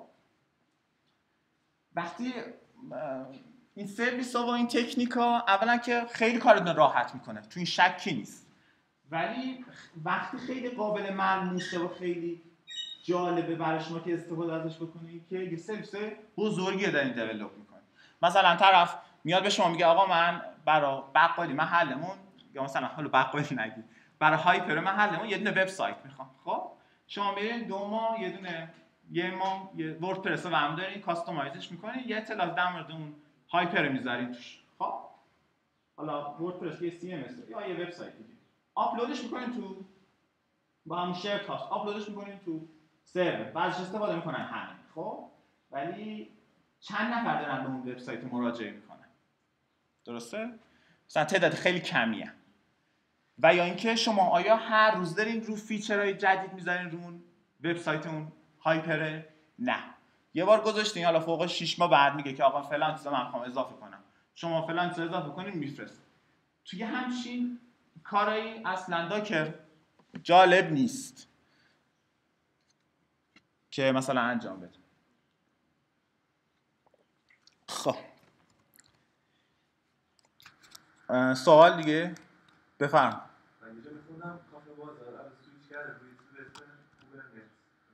Speaker 1: وقتی این سرویس ها و این تکنیک ها اولا که خیلی کارتون راحت میکنه، تو این شکی نیست، ولی وقتی خیلی قابل ملموسه و خیلی جالبه برای شما که استفاده ازش بکنید که یه سرویس بزرگی دارین دیولپ میکنید. مثلا طرف میاد به شما میگه آقا من برای بقالی محلمون، یا مثلا حالا بقالی نگید، برای هایپر محلمون یه دونه وبسایت میخوام. خب شما میرین دو ماه یه دونه یه ماه یه وردپرس رو هم دارین، کاستومایزش میکنین، یه اطلاعات در مورد اون هایپر میذارین توش. خب حالا وردپرس یه سی ام اس یا یه وبسایت دیگه آپلودش میکنین تو با همون شیر کاست، آپلودش میکنین تو سرور، بعدش استفاده میکنن همین. خب ولی چند نفر دارن به اون وبسایت مراجعه میکنن؟ درسته؟ مثلا تعداد خیلی کمیه. و یا اینکه شما آیا هر روز دارین رو فیچرهای جدید میذارین رو اون وبسایت اون هایپره؟ نه. یه بار گذاشتین حالا فوق شش ماه بعد میگه که آقا فلان چیزا من میخوام اضافه کنم، شما فلان چیزا اضافه کنین میفرست. توی همچین کارایی اصلا داکر جالب نیست که مثلا انجام بده. خب سوال دیگه بفرم.
Speaker 3: من اینجا میخوندم کافه بازار از سویچ کرده روی چیز به اسم کوبرنتس.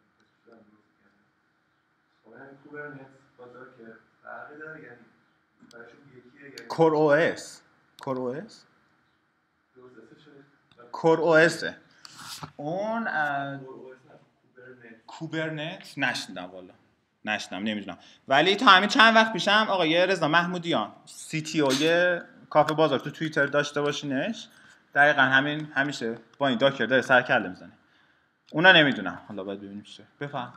Speaker 3: خب همین کوبرنتس بازار که فرقی داره، یعنی برایشون یکیه، یعنی
Speaker 1: کور او اس کور او اس کور او اس اون کوبرنت نشنیدم والا نشنیدم نمیدونم، ولی تا همین چند وقت پیشم آقای رضا محمودیان سی تی او یه کافه بازار تو توییتر داشته باشینش، دقیقاً همین همیشه با این داکر داره سر کله میزنه. اونا نمیدونم، حالا باید ببینیم چیه. بفهم.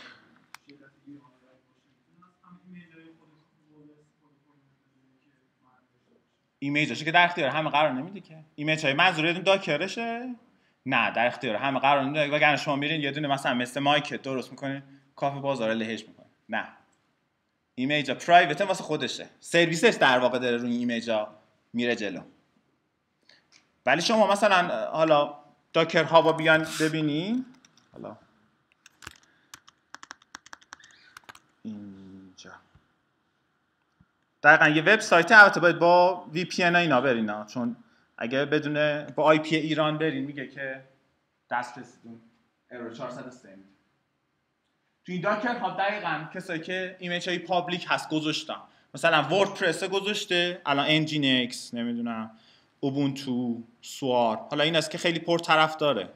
Speaker 1: ایمیجاشه که در اختیار همه قرار نمیده که. ایمیج های منظورتون داکرشه؟ نه در اختیار همه قرار نمیده. وگرنه شما میرین یه دونه مثلا مثل مایکت درست میکنین کافه بازار لهش میکنین. نه، ایمیجا پرایوت واسه خودشه، سرویسش در واقع داره روی ایمیجا میره جلو. ولی شما مثلا حالا داکر ها بیان ببینین، حالا اینجا دقیقاً یه وبسایت، البته باید با وی پی ان اینا برین، چون اگه بدون با آی پی ایران برین میگه که دسترسیتون ارور چهارصد و سه. تو این داکر ها دقیقاً کسایی که ایمیج های پابلیک هست گذاشتن، مثلا وردپرس گذاشته، الان انجین ایکس، نمیدونم اوبونتو، سوار، حالا این است که خیلی پر طرف داره.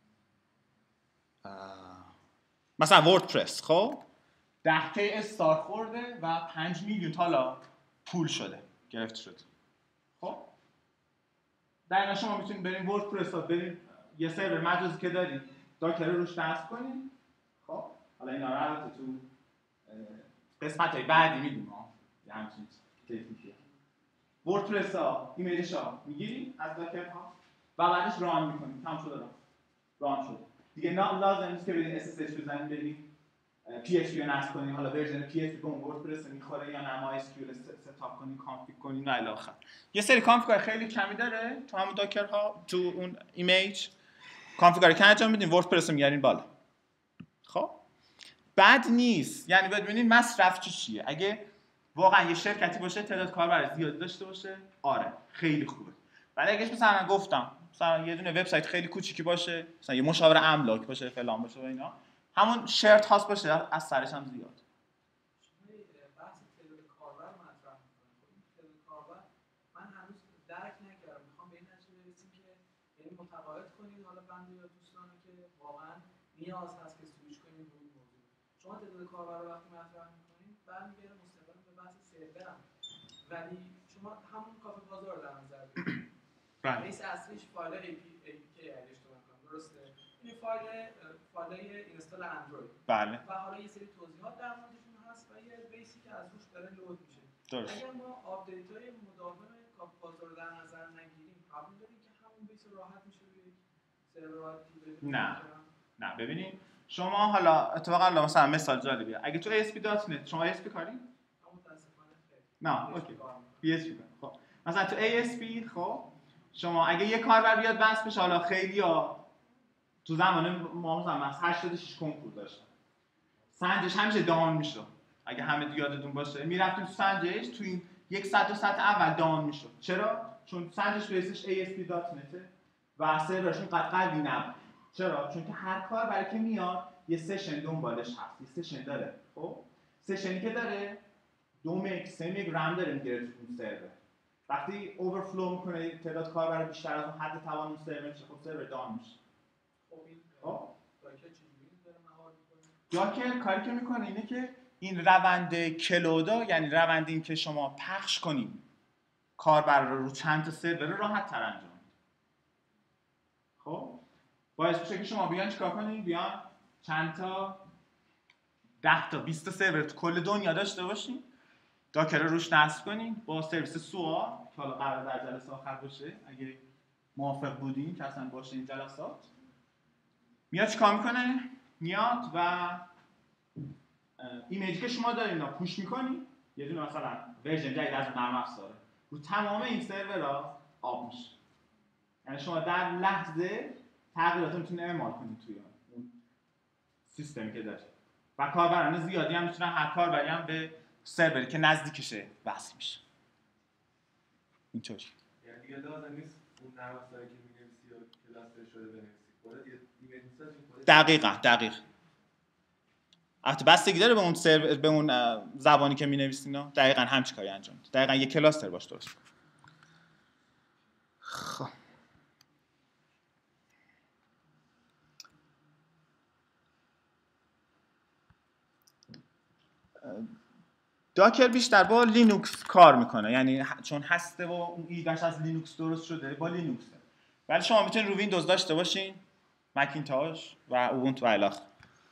Speaker 1: مثلا وردپرس خب ده کی استار خورده و پنج میلیون تا حالا پول شده گرفته شده. خب دقیقا شما میتونید برین وردپرس ها برین یه سرور مجازی که دارین داکر رو روش نصب کنین. خب حالا اینا رو البته تو قسمت های بعدی میدیم ها، یه همچین تکنیکیه. وردپرس ها ایمیجش ها میگیریم از داکر ها و بعدش ران میکنیم. تمام شده ران ران شده دیگه. نه لازم نیست که برین اس اس اچ بزنین برین پی اچ پی رو نصب کنین، حالا ورژن پی اچ پی به اون وردپرس میخوره یا نه ما اس کیو ال ستاپ کنین کانفیگ کنین و الی آخر. یه سری کانفیگار خیلی کمی داره تو همون داکر ها، تو اون ایمیج کانفیگار که انجام میدین وردپرس رو میارین بالا. خب بد نیست، یعنی باید ببینید مصرف چی چیه. اگه واقعا یه شرکتی باشه تعداد کاربر زیاد داشته باشه آره خیلی خوبه. ولی اگه مثلا گفتم مثلا یه دونه وبسایت خیلی کوچیکی باشه، مثلا یه مشاور املاک باشه فلان باشه و اینا، همون شرت هاست باشه از سرش هم زیاد.
Speaker 4: بحث تعداد کاربر مطرح می‌کنه. تعداد کاربر من هنوز درک نکردم. میخوام به این نتیجه برسیم که یعنی متقاعد کنید حالا بنده یا دوستانو که واقعا نیاز هست که سویچ کنید به این موضوع. شما تعداد کاربر رو وقتی مطرح می‌کنید برمیگره مستقیما به بحث سرور هم. ولی شما همون کافه بازار رو در نظر بگیرید.
Speaker 1: بله.
Speaker 4: بیس اصلیش فایل ای پی ای کی اگه اشتباه نکنم درسته؟ این فایل فایل اینستال اندروید.
Speaker 1: بله.
Speaker 4: و حالا یه سری توضیحات در موردشون هست و یه بیسی که از روش داره لود میشه.
Speaker 1: درست.
Speaker 4: اگر ما آپدیت‌های مداوم کافه بازار رو در نظر نگیریم، قبول داریم که همون بیس راحت میشه روی سرورات
Speaker 1: نه نه ببینید شما حالا اتفاقا حالا مثلا مثال جالبیه اگه تو ای اس پی دات نت شما ای اس پی کاری؟
Speaker 4: متاسفانه خیلی
Speaker 1: نه اوکی پی اس پی خب مثلا تو ای اس پی خب شما اگه یه کاربر بیاد بس بشه حالا خیلی‌ها تو زمان ما مثلا هشتاد و شش کنکور داشتن سنجش همیشه داون میشه اگه همه یادتون باشه میرفتیم تو سنجش تو این یک ساعت دو ساعت اول داون میشه چرا چون سنجش بیسش ای اس پی دات نت و سرورشون قد قوی نبود چرا چون که هر کار برای که میاد یه سشن دنبالش هست یه سشن داره خب سشنی که داره دو مگ سه مگ رم داره میگیره تو اون سرور وقتی اوورفلو میکنه تعداد کاربر بیشتر از اون حد توان اون سرور میشه خب سرور داون میشه
Speaker 4: خب این
Speaker 1: خب
Speaker 4: داکر چجوری داره مهار میکنه؟
Speaker 1: داکر کاری که میکنه اینه که این روند کلودا یعنی روند این که شما پخش کنید کاربر رو رو چند تا سرور راحت تر انجام بدید. خب باعث میشه که شما بیان چیکار کنید بیان چند تا ده تا بیست تا سرور تو کل دنیا داشته باشین داکر رو روش نصب کنین با سرویس سوار که حالا قرار در جلسه آخر باشه اگه موافق بودین که اصلا باشه این جلسات میاد چیکار میکنه میاد و ایمیجی که شما دارین رو پوش میکنی یه دونه مثلا ورژن جدید از نرم افزاره رو تمام این سرورها آب میشه یعنی شما در لحظه تغییرات میتونید اعمال کنید توی اون سیستمی که دارید و کاربران زیادی هم میتونن هر کاربری هم به سروری که نزدیکشه وصل میشه اینطوری
Speaker 3: یعنی دیگه لازم نیست اون نرم افزاری که می‌نویسی یا کلاستر شده بنویسی خودت یه ایمیج می‌سازی خودت
Speaker 1: دقیقاً دقیق البته بستگی داره به اون سرور به اون زبانی که می‌نویسین دقیقاً همچین کاری انجام میده دقیقاً یه کلاستر باش درست کن خب داکر بیشتر با لینوکس کار میکنه یعنی چون هسته و اون ایدهش از لینوکس درست شده با لینوکسه ولی شما میتونید رو ویندوز داشته باشین مکینتاش و اوبونتو و الی آخر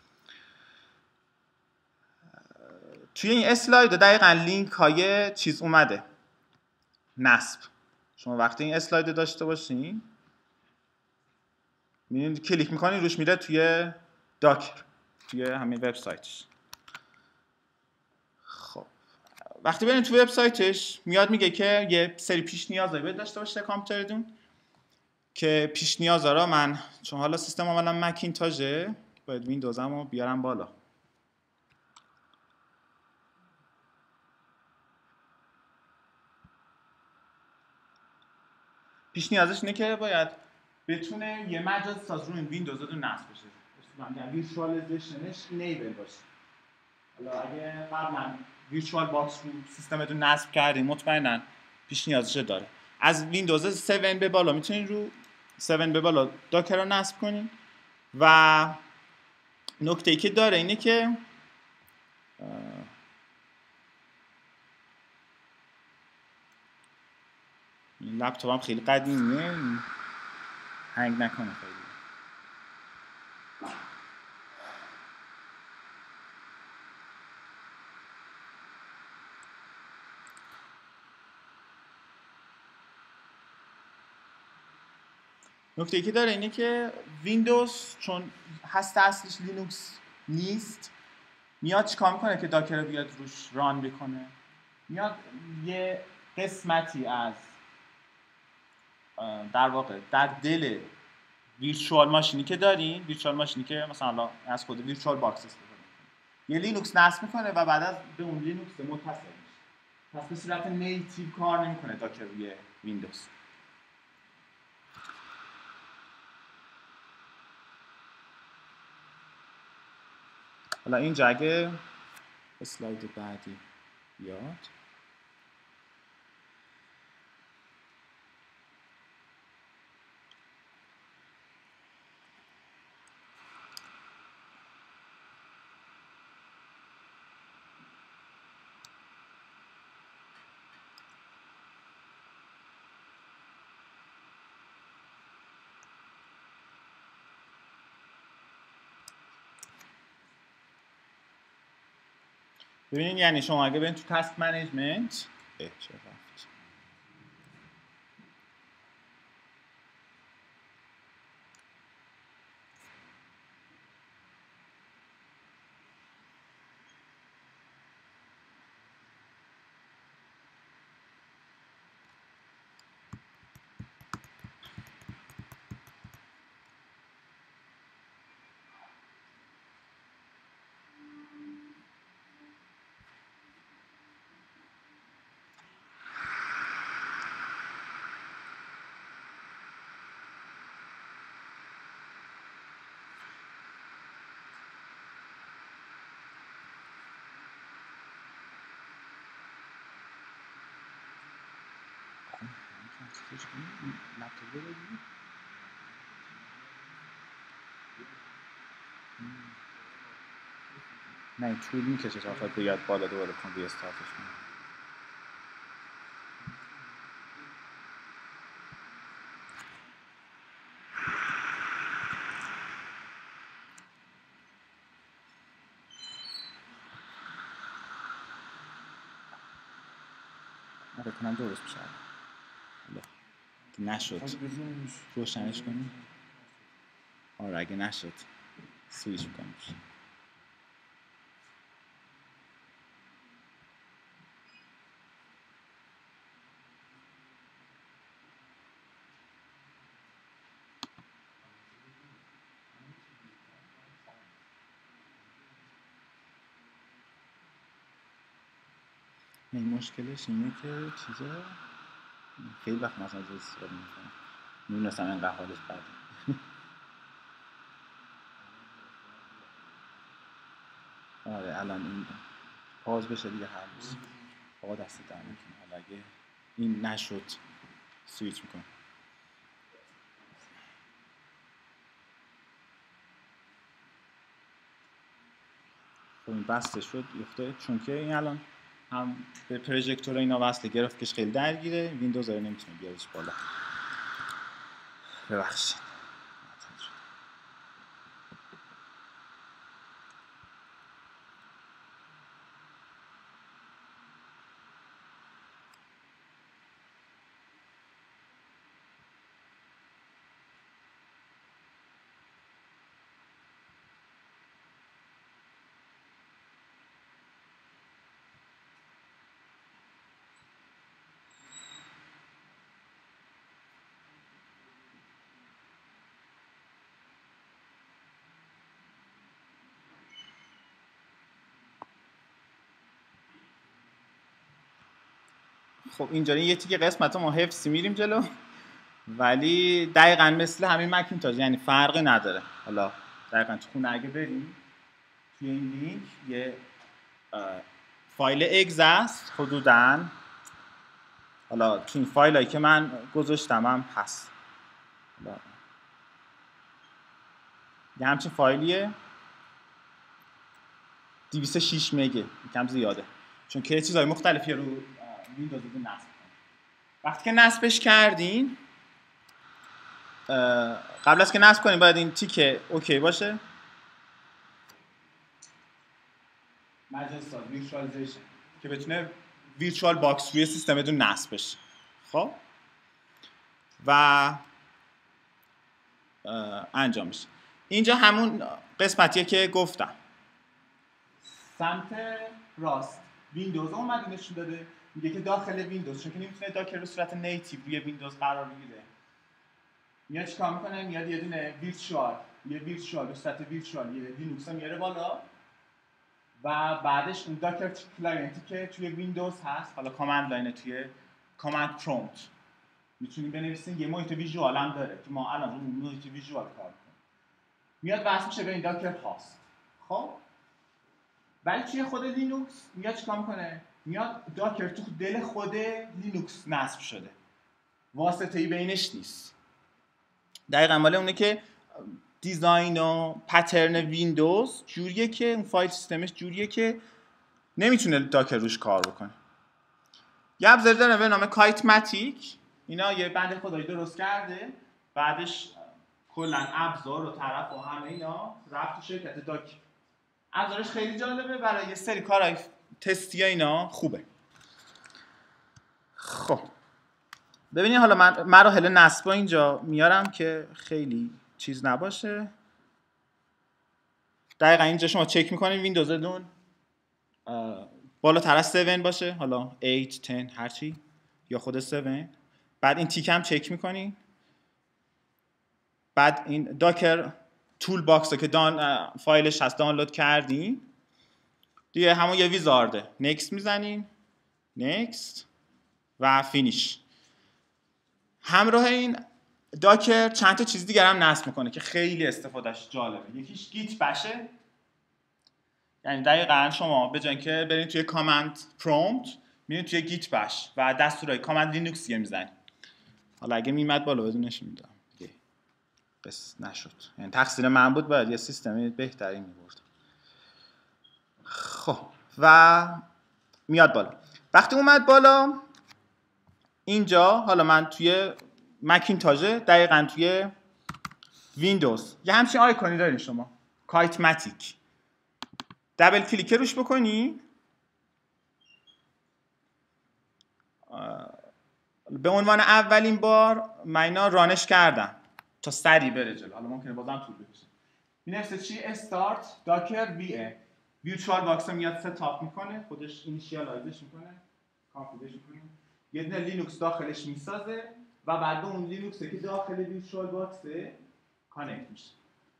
Speaker 1: توی این اسلاید دقیقاً لینک های چیز اومده نصب شما وقتی این اسلاید داشته باشین میبینید کلیک میکنین روش میره توی داکر توی همین وبسایتش خب وقتی برین تو وبسایتش میاد میگه که یه سری پیش نیازایی باید داشته باشه کامپیوترتون که پیش نیازا رو من چون حالا سیستم عملا مکینتاژه باید ویندوزمو بیارم بالا پیش نیازش اینه که باید بتونه یه مجاز ساز روی ویندوز رو نصب بشه اصلا ویرچوالایزیشنش نیبل باشه حالا اگه قبلا ویرچوال باکس رو سیستمتون نصب کردین مطمئنا پیش نیازش داره از ویندوز هفت به بالا میتونین رو هفت به بالا داکر رو نصب کنین و نکته‌ای که داره اینه که این لپتاپم خیلی قدیمیه هنگ نکنه خیلی نکته‌ای که داره اینه که ویندوز چون هست اصلش لینوکس نیست میاد چیکار میکنه که داکر رو بیاد روش ران بکنه میاد یه قسمتی از در واقع در دل ویرچوال ماشینی که دارین ویرچوال ماشینی که مثلا از خود ویرچوال باکس استفاده میکنه یه لینوکس نصب میکنه و بعد از به اون لینوکس متصل میشه پس به صورت نیتیو کار نمیکنه داکر روی ویندوز حالا اینجا اگه اسلاید بعدی بیاد ببینید یعنی شما اگه برین تو تاسک منیجمنت اه چه رفت نه طول میکشه تا خود بیاد بالا دوباره کن بیا استارتش کنم. آره کنم درست بشه. نشد روشنش کنیم. آره اگه نشد سویچ میکنم. این مشکلش اینه که چیزا خیلی وقت مثلا از استفاده میکنم میدونستم اینقدر حالش بده. آره الان این پاز بشه دیگه هر روز آقا دست در میکنه. حالا اگه این نشد سویچ میکنم. خب این بسته شد یفته چون که این الان هم به پروژکتور اینا وصله گرافیکش خیلی درگیره. ویندوز رو نمیتونه بیارش بالا. ببخشید. خب اینجوری یه تیکه قسمت ما حفظی میریم جلو ولی دقیقاً مثل همین مکینتاش یعنی فرقی نداره. حالا دقیقاً تو خونه اگه بریم توی این لینک یه فایل اگز است حدوداً. حالا تو این فایلایی که من گذاشتم هم هست. حالا یه همچین فایلیه دویست و شش مگه یکم زیاده چون که چیزهای مختلفی رو ویندوز رو نصب کنید. وقتی که نصبش کردین قبل از که نصب کنین باید این تیک اوکی باشه. مجلس ویرچوالایزیشن که بتونه ویرچوال باکس روی سیستمتون نصب بشه. خب و انجام بشه. اینجا همون قسمتیه که گفتم سمت راست ویندوز اومد نشون داده میگه که داخل ویندوز چون که نمیتونه داکر رو صورت نیتیو روی ویندوز قرار بگیره میاد چیکار میکنه میاد یه دونه ویرچوال یه ویرچوال به صورت ویرچوال یه لینوکس میاره بالا و بعدش اون داکر کلاینتی که توی ویندوز هست حالا کامند لاین توی کامند پرومپت میتونید بنویسین یه محیط ویژوال هم داره که ما الان رو محیط ویژوال کار کنیم میاد وصل میشه به این داکر هاست. خب ولی توی خود لینوکس میاد چیکار میکنه میاد داکر تو دل خود لینوکس نصب شده واسطه‌ای بینش نیست. دقیقاً مال اونه که دیزاین و پترن ویندوز جوریه که اون فایل سیستمش جوریه که نمیتونه داکر روش کار بکنه. یه ابزاری داره به نام کایتماتیک اینا یه بنده خدایی درست کرده بعدش کلا ابزار و طرف و همه اینا رفت تو شرکت داکر. ابزارش خیلی جالبه برای یه سری کارهای تستی اینا خوبه. خب ببینید حالا من مراحل نصب اینجا میارم که خیلی چیز نباشه. دقیقا اینجا شما چک میکنید ویندوزتون بالاتر از هفت باشه حالا هشت ده هرچی یا خود هفت. بعد این تیک هم چک میکنید. بعد این داکر تول باکس رو که دان فایلش هست دانلود کردین دیگه همون یه ویزارده نکست میزنین نکست و فینیش. همراه این داکر چند تا چیز دیگر هم نصب میکنه که خیلی استفادهش جالبه. یکیش گیت بشه یعنی دقیقاً شما به جای اینکه برین توی کامند پرومپت میرین توی گیت بش و دستورای کامند لینوکسیه میزنید. حالا اگه میمد بالا بدونش میدم دیگه، بس نشد. یعنی تقصیر من بود، باید یه سیستمی بهتری میبرد. خب و میاد بالا. وقتی اومد بالا اینجا، حالا من توی مکینتاژ، دقیقاً توی ویندوز یه همچین آیکونی دارین شما، کایتماتیک. دبل کلیک روش بکنی، به عنوان اولین بار من اینا رانش کردم تا سریع بره جلو. حالا ممکنه بازم طول بکشه. می‌نویسه چی؟ استارت داکر وی ا ویرچوال باکس رو میاد ستاپ میکنه، خودش اینیشیالایزش میکنه، کانفیگرش میکنه، یه دونه لینوکس داخلش میسازه و بعد اون لینوکس که داخل ویرچوال باکسه کانکت میشه.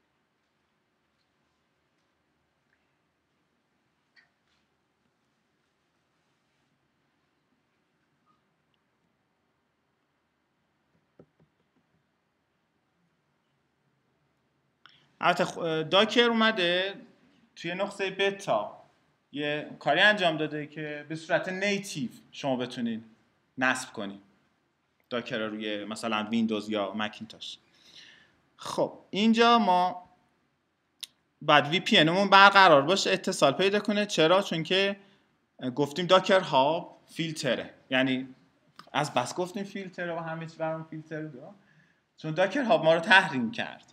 Speaker 1: البته داکر اومده توی نسخه بتا یه کاری انجام داده که به صورت نیتیو شما بتونید نصب کنید داکر رو روی مثلا ویندوز یا مکینتاش. خب اینجا ما بعد وی پی انمون برقرار باشه، اتصال پیدا کنه. چرا؟ چون که گفتیم داکر هاب فیلتره، یعنی از بس گفتیم فیلتره و همه چی برام فیلتر بود، چون داکر هاب ما رو تحریم کرد.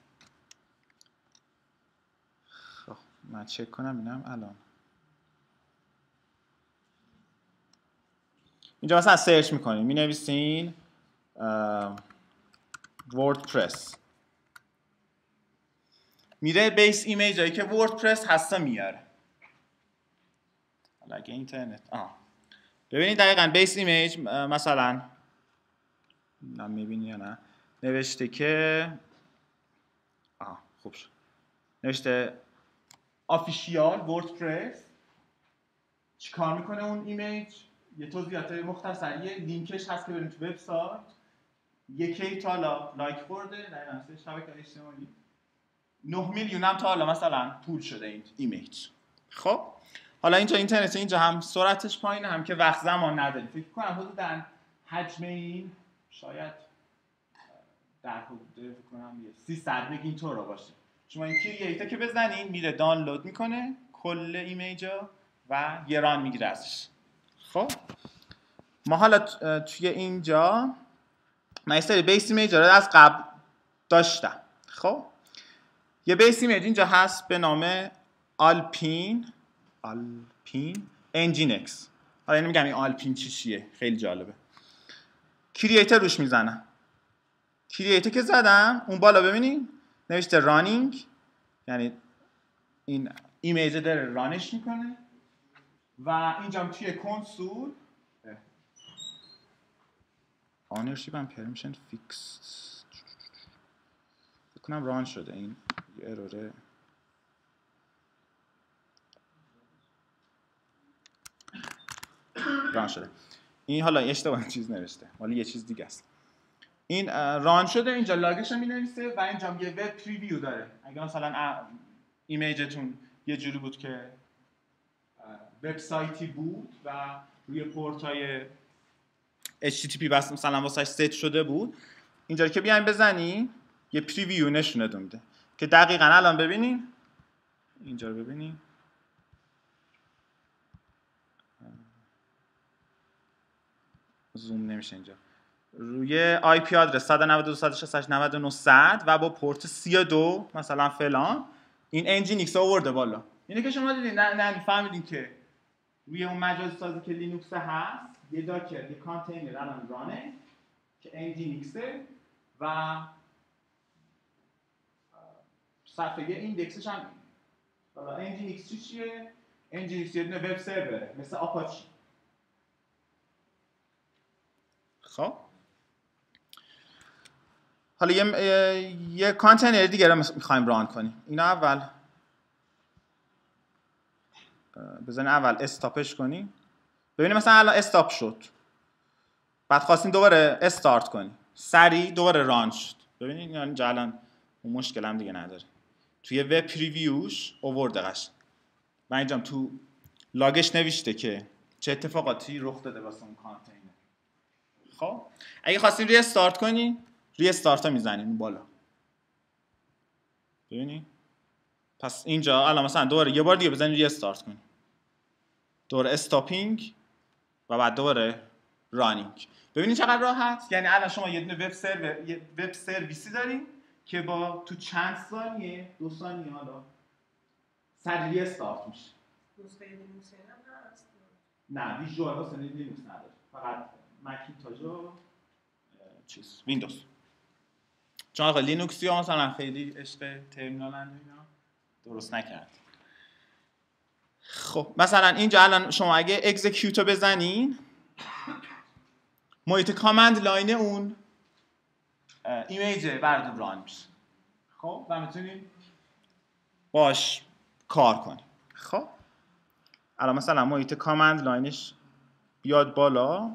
Speaker 1: خب من چک کنم اینم الان اینجا مثلا سرچ میکنین، مینویسین وردپرس، میره بیس ایمیج هایی که وردپرس هستا میاره. حالا اگه اینترنت آه ببینید دقیقاً بیس ایمیج مثلا نه میبینی یا نه، نوشته که آه خوب شد، نوشته آفیشیال وردپرس. چی کار میکنه اون ایمیج؟ یه توضیحات مختصریه، لینکش هست که بریم تو وبسایت. یکی تا حالا لایک خورده در نفس شبکه اجتماعی، نه میلیون هم تا حالا مثلا پول شده این ایمیج. خب حالا اینجا اینترنت اینجا هم سرعتش پایینه، هم که وقت زمان نداری. فکر کنم حدوداً حجم این شاید در حدود فکر کنم سیصد مگ اینطور رو باشه. شما این کرییتا که بزنین میره دانلود میکنه کل ایمیجا و یه ران میگیره ازش. خب ما حالا توی اینجا من یه سری بیس ایمیج رو از قبل داشتم. خب یه بیس ایمیج اینجا هست به نام آلپین آلپین انجینکس. حالا اینو میگم این آلپین چی چیه، خیلی جالبه. کرییتر روش میزنم. کرییتر که زدم اون بالا ببینین نوشته رانینگ، یعنی این ایمیج داره رانش میکنه. و اینجا توی کنسول ownership and permission fixed فکر کنم ران شده، این یه اروره. ران شده این، حالا اشتباه چیز نوشته ولی یه چیز دیگه است. این ران شده، اینجا لاگش رو می‌نویسه و اینجا یه وب پریویو داره. اگه مثلا ایمیجتون یه جوری بود که وبسایتی بود و روی پورتای اچ تی تی پی بس مثلا واسش ست شده بود، اینجا که بیاین بزنین یه پریویو نشونه میده که دقیقاً الان ببینین، اینجا رو ببینین زوم نمیشه اینجا، روی آی پی آدرس صد و نود و دو دات شصت و هشت دات نود و نه صد و با پورت سی و دو مثلا فلان این انجینکس آورده بالا. اینه که شما دیدین نه نه فهمیدین که روی اون مجازی سازی که لینوکس هست یه داکر یه کانتینر الان رانه که انجینکسه و صفحه ایندکسش هم. حالا انجینکس چی چیه؟ انجینکس یه دونه وب سروره مثل آپاچی. خب حالا یه یه کانتینر دیگه رو می‌خوایم ران کنیم. اینا اول بزنین اول استاپش کنیم، ببینیم مثلا الان استاپ شد، بعد خواستیم دوباره استارت کنیم، سریع دوباره ران شد. ببینید یعنی اینجا الان اون مشکل هم دیگه نداره، توی وب پریویوش آورده قشنگ و اینجا تو لاگش نوشته که چه اتفاقاتی رخ داده واسه اون کانتینر. خب اگه خواستین ری استارت کنین، ری استارت ها میزنین بالا. ببینید پس اینجا الان مثلا دوباره یه بار دیگه بزنین ری استارت کنین، دوباره استاپینگ و بعد دوباره رانینگ. ببینید چقدر راحت. یعنی الان شما یه دونه وب سرور، یه وب سرویسی دارین که با تو چند ثانیه، دو ثانیه حالا سریع استارت میشه.
Speaker 4: نسخه لینوکس هم هست؟
Speaker 1: نه ویژوال واسه لینوکس نداره، فقط مکینتاژ و چیز ویندوز. چون آقا لینوکسی ها مثلا خیلی عشق ترمینال اینا درست نکرد. خب مثلا اینجا الان شما اگه اکزیکیوت رو بزنین، محیط کامند لاین اون ایمیج براتون ران میشه. خب و میتونین باش کار کنیم. خب الان مثلا محیط کامند لاینش بیاد بالا،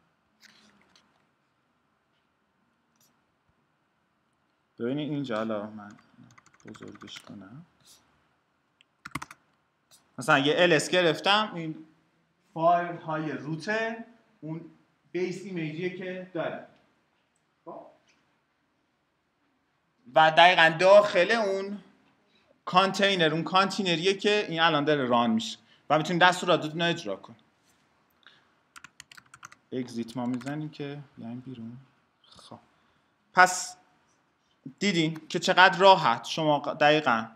Speaker 1: ببینید اینجا حالا من بزرگش کنم، مثلا یه ls گرفتم، این فایل های روت اون بیس ایمیجیه که داره. خب و دقیقا داخل اون کانتینر، اون کانتینریه که این الان داره ران میشه و میتونید دستوراتتون رو اجرا کنید. اگزیت ما میزنیم که بیایم بیرون. خب پس دیدین که چقدر راحت شما دقیقا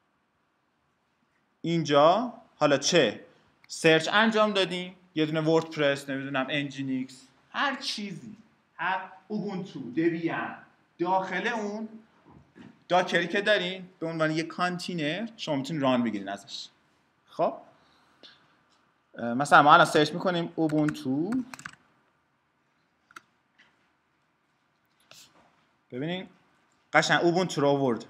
Speaker 1: اینجا حالا چه سرچ انجام دادیم، یه دونه وردپرس، نمیدونم انجینیکس، هر چیزی، هر اوبونتو، دبیان، داخل اون داکری که دارین به عنوان یه کانتینر شما میتونید ران بگیرین ازش. خب مثلا ما الان سرچ میکنیم اوبونتو، ببینین قشنگ اوبونتو رو آورد.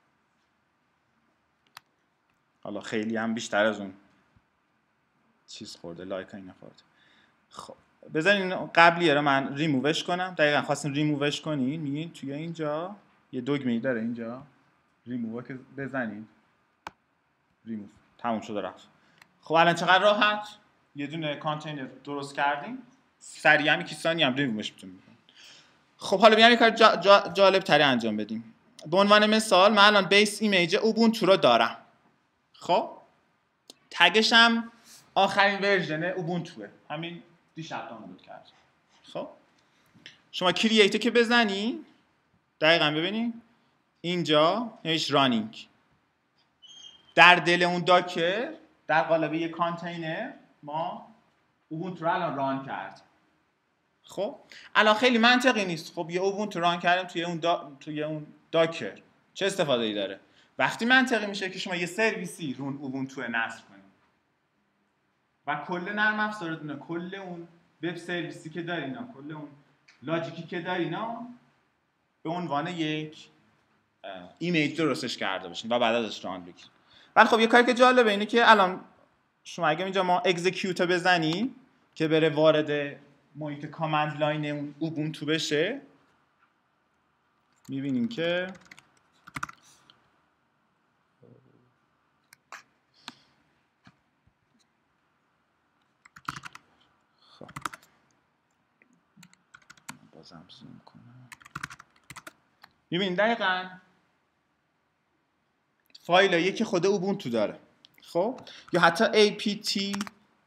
Speaker 1: حالا خیلی هم بیشتر از اون چیز خورده، لایک ها اینا خورده. خب بذارین قبلیه رو من ریمووش کنم. دقیقا خواستین ریمووش کنین، میگین توی اینجا یه دگمه‌ای داره اینجا، ریموو که بزنین ریموو، تموم شده رفت. خب الان چقدر راحت یه دونه کانتینر درست کردیم، سریع هم یکی ثانیه هم ریمووش میتونیم بکنیم. خب حالا بیایم یه کار جا جا جالب تری انجام بدیم. به عنوان مثال من الان بیس ایمیج اوبونتو رو دارم. خب تگش هم آخرین ورژن اوبونتوه، همین دیشب دانلود کردم. خب شما کرییت که بزنی دقیقاً ببینید اینجا نوشت رانینگ، در دل اون داکر در قالب یک کانتینر ما اوبونتو رو الان ران کردیم. خب الان خیلی منطقی نیست. خب یه اوبونتو ران کردیم توی اون دا... توی اون داکر، چه استفاده ای داره؟ وقتی منطقی میشه که شما یه سرویسی رو اوبونتو نصب کنید و کل نرم افزارتون، کل اون وب سرویسی که دارینا، کل اون لاجیکی که دارینا به عنوان یک ایمیج درستش کرده باشین و بعد ازش ران بگیرید. ولی خب یه کاری که جالبه اینه که الان شما اگه اینجا ما اکزیکیوت بزنیم که بره وارد محیط کامند لاین اون اوبونتو بشه، میبینیم که خب بازم زوم کنم، میبینید دقیقاً فایلایی که خود اوبونتو داره. خب یا حتی apt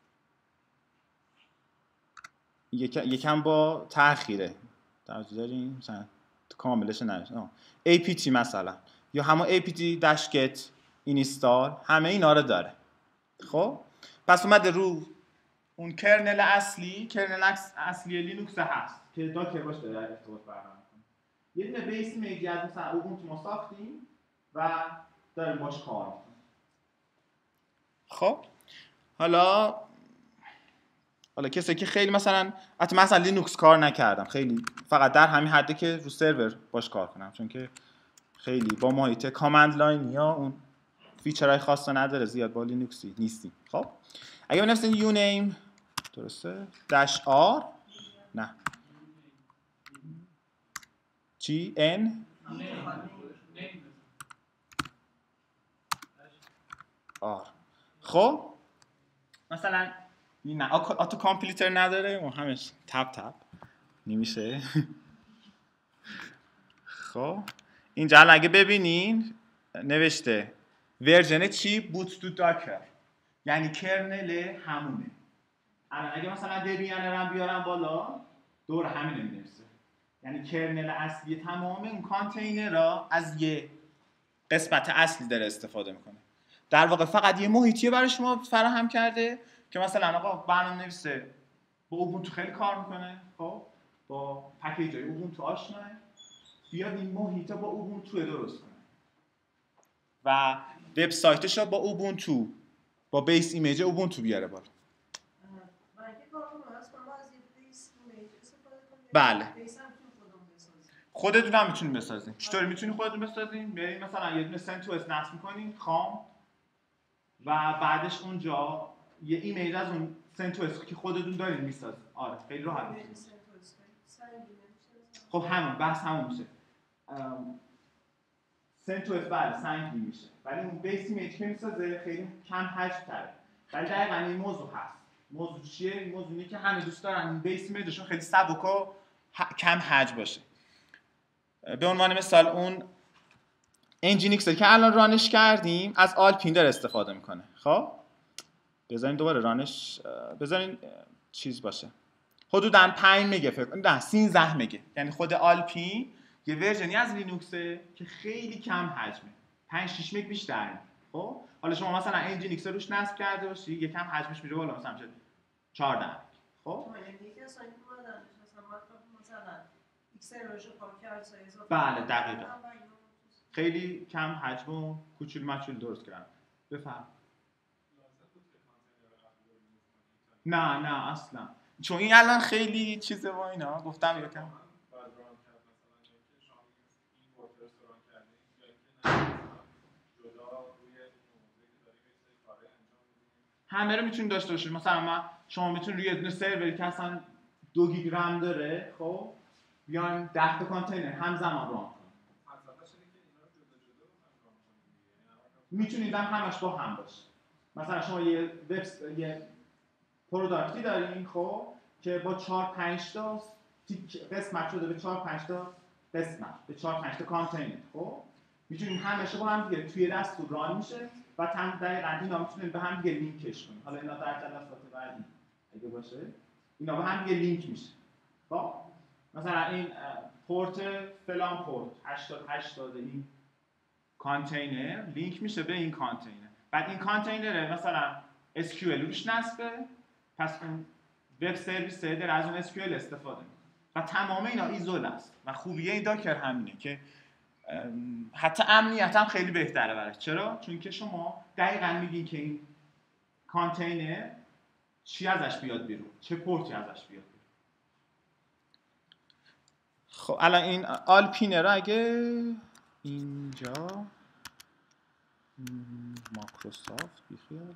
Speaker 1: یکم با تأخیره، توجه داریم مثلا کاملش نمیشه، apt مثلا یا همون apt-get اینستال، همه اینا رو داره. خب پس اومده رو اون کرنل اصلی، کرنل اصلی لینوکس هست که داکر باش داره ارتباط برقرار کنه. یه دونه بیس ایمیجی از مثلا اوبونتو ما ساختیم و داریم باش کار میکنیم. خب حالا حالا کسی که خیلی مثلا حتی مثلا لینوکس کار نکردم، خیلی فقط در همین حده که رو سرور باش کار کنم، چون که خیلی با محیط کامند لاین یا اون فیچرهای خاصا نداره، زیاد با لینوکسی نیستیم. خب اگه بنویسین یو نیم درسته داش آر، نه جی ان آر. خب مثلا این نه آتو کامپلیتر نداره و همش تپ تپ. نمیشه. خب اینجا الان اگه ببینین نوشته ورژن چی؟ بوت تو داکر، یعنی کرنل همونه. الان اگه مثلا دبیان رو بیارم بالا دور همینه می‌نویسه، یعنی کرنل اصلی تمام این کانتینر را از یه قسمت اصلی داره استفاده میکنه. در واقع فقط یه محیطیه برای شما فراهم کرده که مثلا آقا برنامه‌نویسه با اوبونتو خیلی کار میکنه، خب با پکیج‌های اوبونتو آشناه، بیاد این محیط با اوبونتو درست کنه و وبسایتش رو با اوبونتو با بیس ایمیج اوبونتو بیاره بالا. بله خودتون هم میتونید بسازین. چطوری میتونید خودتون بسازین؟ برید مثلا یه دونه سنتوس نصب می‌کنین خام و بعدش اونجا یه ایمیج از اون سنتوس که خودتون دارین میسازین. آره خیلی راحت میشه. خب همون بحث همون میشه. سنتوس بله سنگین میشه، ولی اون بیس ایمیج که میسازه خیلی کم حجم تره. ولی دقیقاً این موضوع هست. موضوع چیه؟ این موضوع اینه که همه دوست دارن این بیس ایمیجشون خیلی سبک و کم حجم باشه. به عنوان مثال اون انجینیکس که الان رانش کردیم از آلپین داره استفاده میکنه. خب بذارین دوباره رانش بذارین چیز باشه حدوداً پنج مگه فکر کنم نه سیزده مگه، یعنی خود آلپین یه ورژنی از لینوکسه که خیلی کم حجمه، پنج شش مگ بیشتر. خب حالا شما مثلا انجینیکس روش نصب کرده باشی یکم حجمش میره بالا مثلا میشه چهارده. خب بله دقیقاً خیلی کم حجم و کوچول مچول درست کردن. بفهم. نه نه اصلا، چون این الان خیلی چیزه و اینا گفتم یکم همه رو میتونید داشته باشید. مثلا من شما میتونید روی یه دونه سروری که اصلا دو گیگ رم داره خب بیان ده تا کانتینر همزمان ران کنید. میتونید هم همش با هم باشه. مثلا شما یه وب یه پروداکتی دارین خب که با چهار پنج تا قسمت شده به چهار پنج تا قسمت به چهار پنج تا کانتینر. خب میتونید همش با هم دیگه توی دستور ران میشه و تم دقیقاً اینا میتونید به هم دیگه لینکش کنید. حالا اینا در جلسات بعدی اگه باشه اینا به هم دیگه لینک میشه. خب مثلا این پورت فلان پورت هشتاد هشتاد این کانتینر لینک میشه به این کانتینر، بعد این کانتینر مثلا اس کیو ال روش نصبه، پس اون وب سرویس داره از اون اس کیو ال استفاده میکنه و تمام اینا ایزول است. و خوبیه این داکر همینه که حتی امنیت هم خیلی بهتره براش. چرا؟ چون که شما دقیقاً میگین که این کانتینر چی ازش بیاد بیرون، چه پورتی ازش بیاد بیرون. خب الان این آلپینه رو اگه اینجا مایکروسافت بیخیال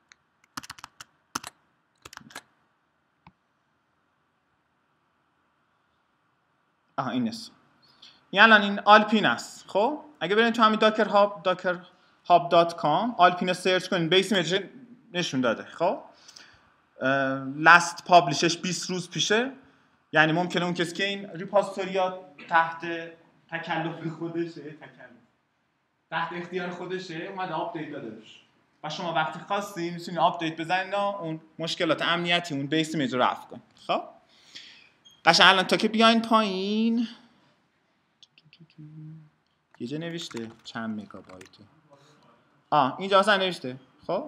Speaker 1: آها این است. این الان این آلپین است. خب اگه برین تو همین داکر هاب داکر هاب دات کام آلپین رو سرچ کنین بیس ایمیج نشون داده. خب لاست پابلیشش بیست روز پیشه، یعنی ممکنه اون کسی که این ریپوزیتوریات تحت تکلف خودشه تکلف تحت اختیار خودشه اومده آپدیت داده بشه و شما وقتی خواستین میتونید آپدیت بزنید اون مشکلات امنیتی اون بیس ایمیج رو رفع کنید. خب قشنگ الان تا که بیاین پایین یه جا نوشته چند مگابایته. آه اینجا اصلا نوشته خب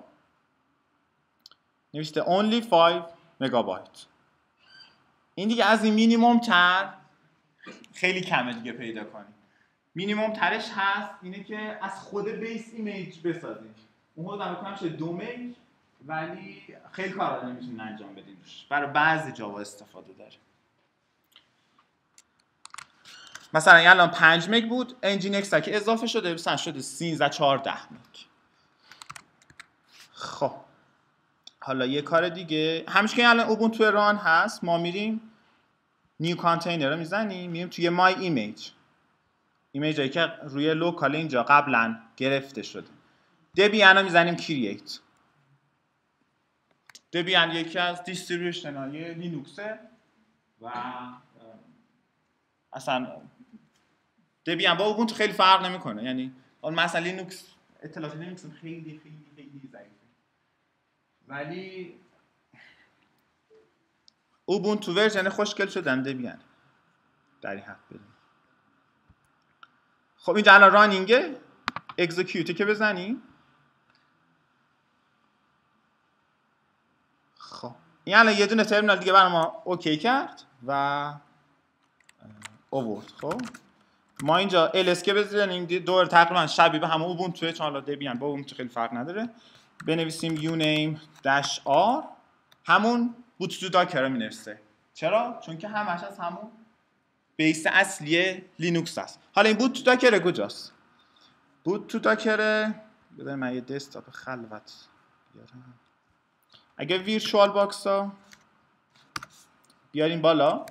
Speaker 1: نوشته only پنج مگابایت. این دیگه از این مینیمم تر خیلی کمه دیگه پیدا کنید. مینیمم ترش هست اینه که از خود بیس ایمیج بسازید. اون حدودا بکنم شه دو مگ، ولی خیلی کارا نمیتونید انجام بدین روش. برای بعضی جاوا استفاده داره. مثلا الان پنج مگ بود، انجینکس که اضافه شده مثلا شده سیزده چهارده مگ. خب حالا یه کار دیگه همیشه که الان اوبونتو ران هست ما میریم نیو کانتینر رو میزنیم میریم توی مای ایمیج ایمیجایی که روی لوکال اینجا قبلا گرفته شده. دبیان رو میزنیم کرییت. دبیان یکی از دیستریبیوشن های لینوکسه و اصلا دبیان با اوبونتو خیلی فرق نمیکنه. یعنی اون مثلا لینوکس اطلاعات لینوکس خیلی خیلی خیلی ضعیفه، ولی اوبونتو ورژن خوشگل شدن دبیان در این حد بریم. خب اینجا الان رانینگه، اکزیکیوت که بزنی. خب این الان یه دونه ترمینال دیگه برای ما اوکی کرد و آورد. خب ما اینجا ls که بزنیم دور تقریبا شبیه به همون اوبونتو، چون حالا دبیان با اوبونتو خیلی فرق نداره. بنویسیم uname -r، همون بوت تو داکر رو مینویسه. چرا؟ چون که همش از همون بیس اصلی لینوکس است. حالا این بوت تو داکر کجاست؟ بوت تو داکر بذار من یه دسکتاپ خلوت بیارم. اگه ویرچوال باکس ها بیاریم بالا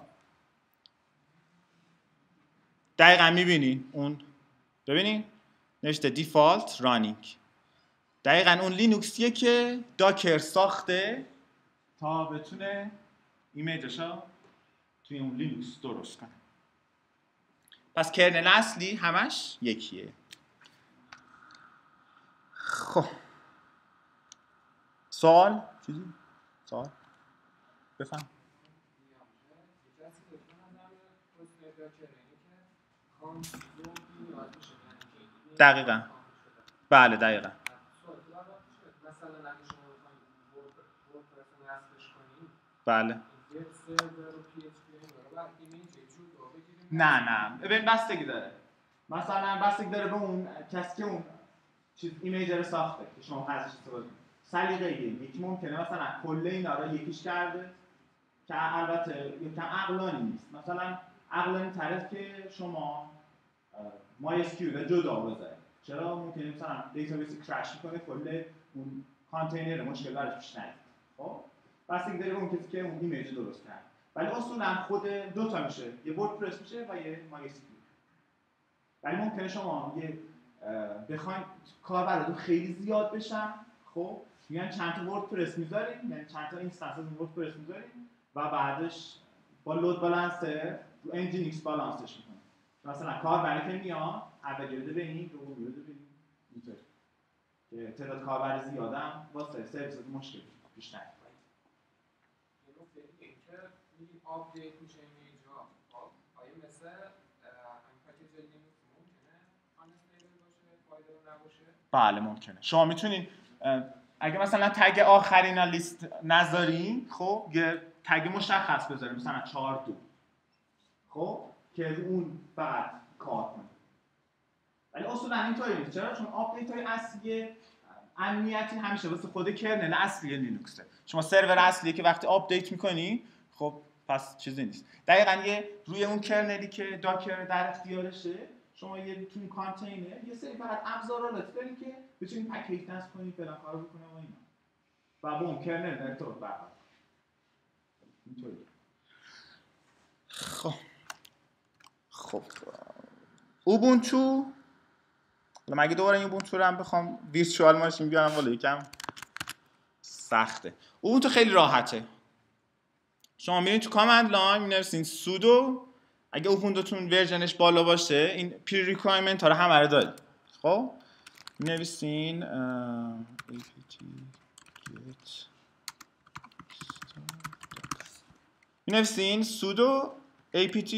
Speaker 1: دقیقا میبینین اون، ببینین نوشته دیفالت رانینگ، دقیقا اون لینوکسیه که داکر ساخته تا بتونه ایمیجشو توی اون لینوکس درست کنه. پس کرنل اصلی همش یکیه. خب سوال؟ چیزی؟ سوال؟ بفهم. دقیقاً بله دقیقاً بله نه نه ببین بستگی داره، مثلا بستگی داره به اون کسی که اون چیز ایمیج رو ساخته که شما ازش استفاده کنید. سلیقه یکی ممکنه مثلا کل اینا رو یکیش کرده که البته یکم عقلانی نیست، مثلا عقلانی طرف که شما مای اس کیو رو جدا بذارید. چرا؟ ممکنه مثلا دیتابیس کرش میکنه کل اون کانتینر مشکل براش پیش نیاد. خب بستگی داره به اون کسی که اون ایمیج درست کرد، ولی اصولا خود دو تا میشه، یه وردپرس میشه و یه مای اس کیو. ولی ممکنه شما یه بخواید کاربراتون خیلی زیاد بشن، خب میگن چند تا وردپرس میذاریم، یعنی چند تا اینستنس از وردپرس میذاریم و بعدش با لود بالانسر رو انجینیکس بالانسش میکنیم. مثلا کاربری که میاد اولی بده ببینید، دومی بده ببینید، اینطوری که تعداد کاربر زیادم واسه سرویس مشکل پیش نیاد.
Speaker 5: یه نکته دیگه اینکه میگیم آپدیت میشه ایمیج‌ها، خب آیا مثل همین پکیج لینوکس ممکنه آنستیبل باشه، فایل نباشه؟
Speaker 1: بله ممکنه. شما میتونین اگه مثلا تگ آخرین لیست نذارین، خب یه تگ مشخص بذاریم مثلا چهار دو، خب که اون فقط کار کنه. ولی اصولا اینطوری نیست. چرا؟ چون آپدیت های اصلی امنیتی همیشه واسه خود کرنل اصلی لینوکسه. شما سرور اصلی که وقتی آپدیت میکنی خب پس چیزی نیست. دقیقاً یه روی اون کرنلی که داکر در اختیارشه شما یه تو کانتینر یه سری فقط ابزارات دارید که بتونید پکیج نصب کنید فلان کارو بکنه و اینا و با اون کرنل ارتباط برقرار اینطوری. خب خب اوبونتو، حالا مگه دوباره این اوبونتو رو هم بخوام ویرچوال ماشین بیارم والا یکم سخته. اوبونتو خیلی راحته. شما میرین تو کامند لاین می‌نویسین سودو، اگه اوبونتوتون ورژنش بالا باشه این پری ریکوایرمنت ها رو همه رو دارید. خب می‌نویسین apt get می‌نویسین سودو apt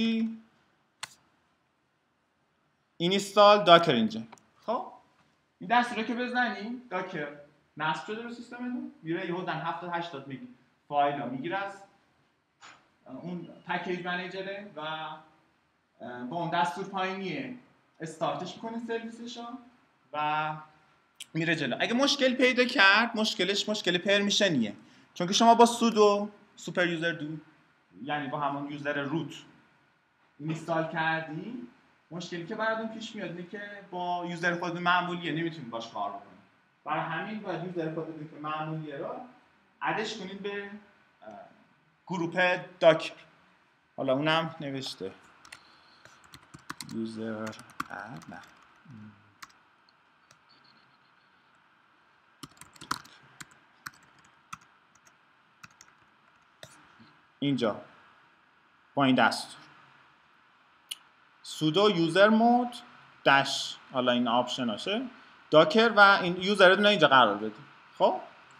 Speaker 1: اینستال داکر اینجا. خب این دستور رو که بزنین داکر نصب شده رو سیستمتون، میره یهو دن هفتاد هشتاد میگ فایل ها میگیره از اون پکیج منیجره و با اون دستور پایینیه استارتش میکنین سرویسشو و میره جلو. اگه مشکل پیدا کرد مشکلش مشکل پرمیشنیه، چون که شما با سودو سوپر یوزر دو یعنی با همون یوزر روت اینستال کردی، مشکلی که براتون پیش میاد اینه که با یوزر کد معمولیه نمیتونید باش کار بکنید. برای همین باید یوزر کد که معمولیه رو ادش کنید به گروپ داکر. حالا اونم نوشته یوزر اد نه اینجا با این دستور سودو یوزر مود داش حالا این آپشن هاشه داکر و این یوزر رو اینجا قرار بدیم. خب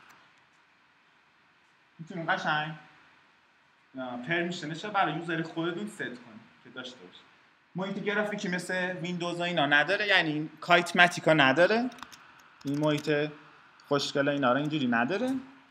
Speaker 1: میتونیم قشنگ پرمیشنش رو برای یوزر خودتون ست کنید که داشته باشه. محیط گرافیکی مثل ویندوز و اینا نداره، یعنی این کایتماتیکا نداره، این محیط خوشگل اینا رو اینجوری نداره.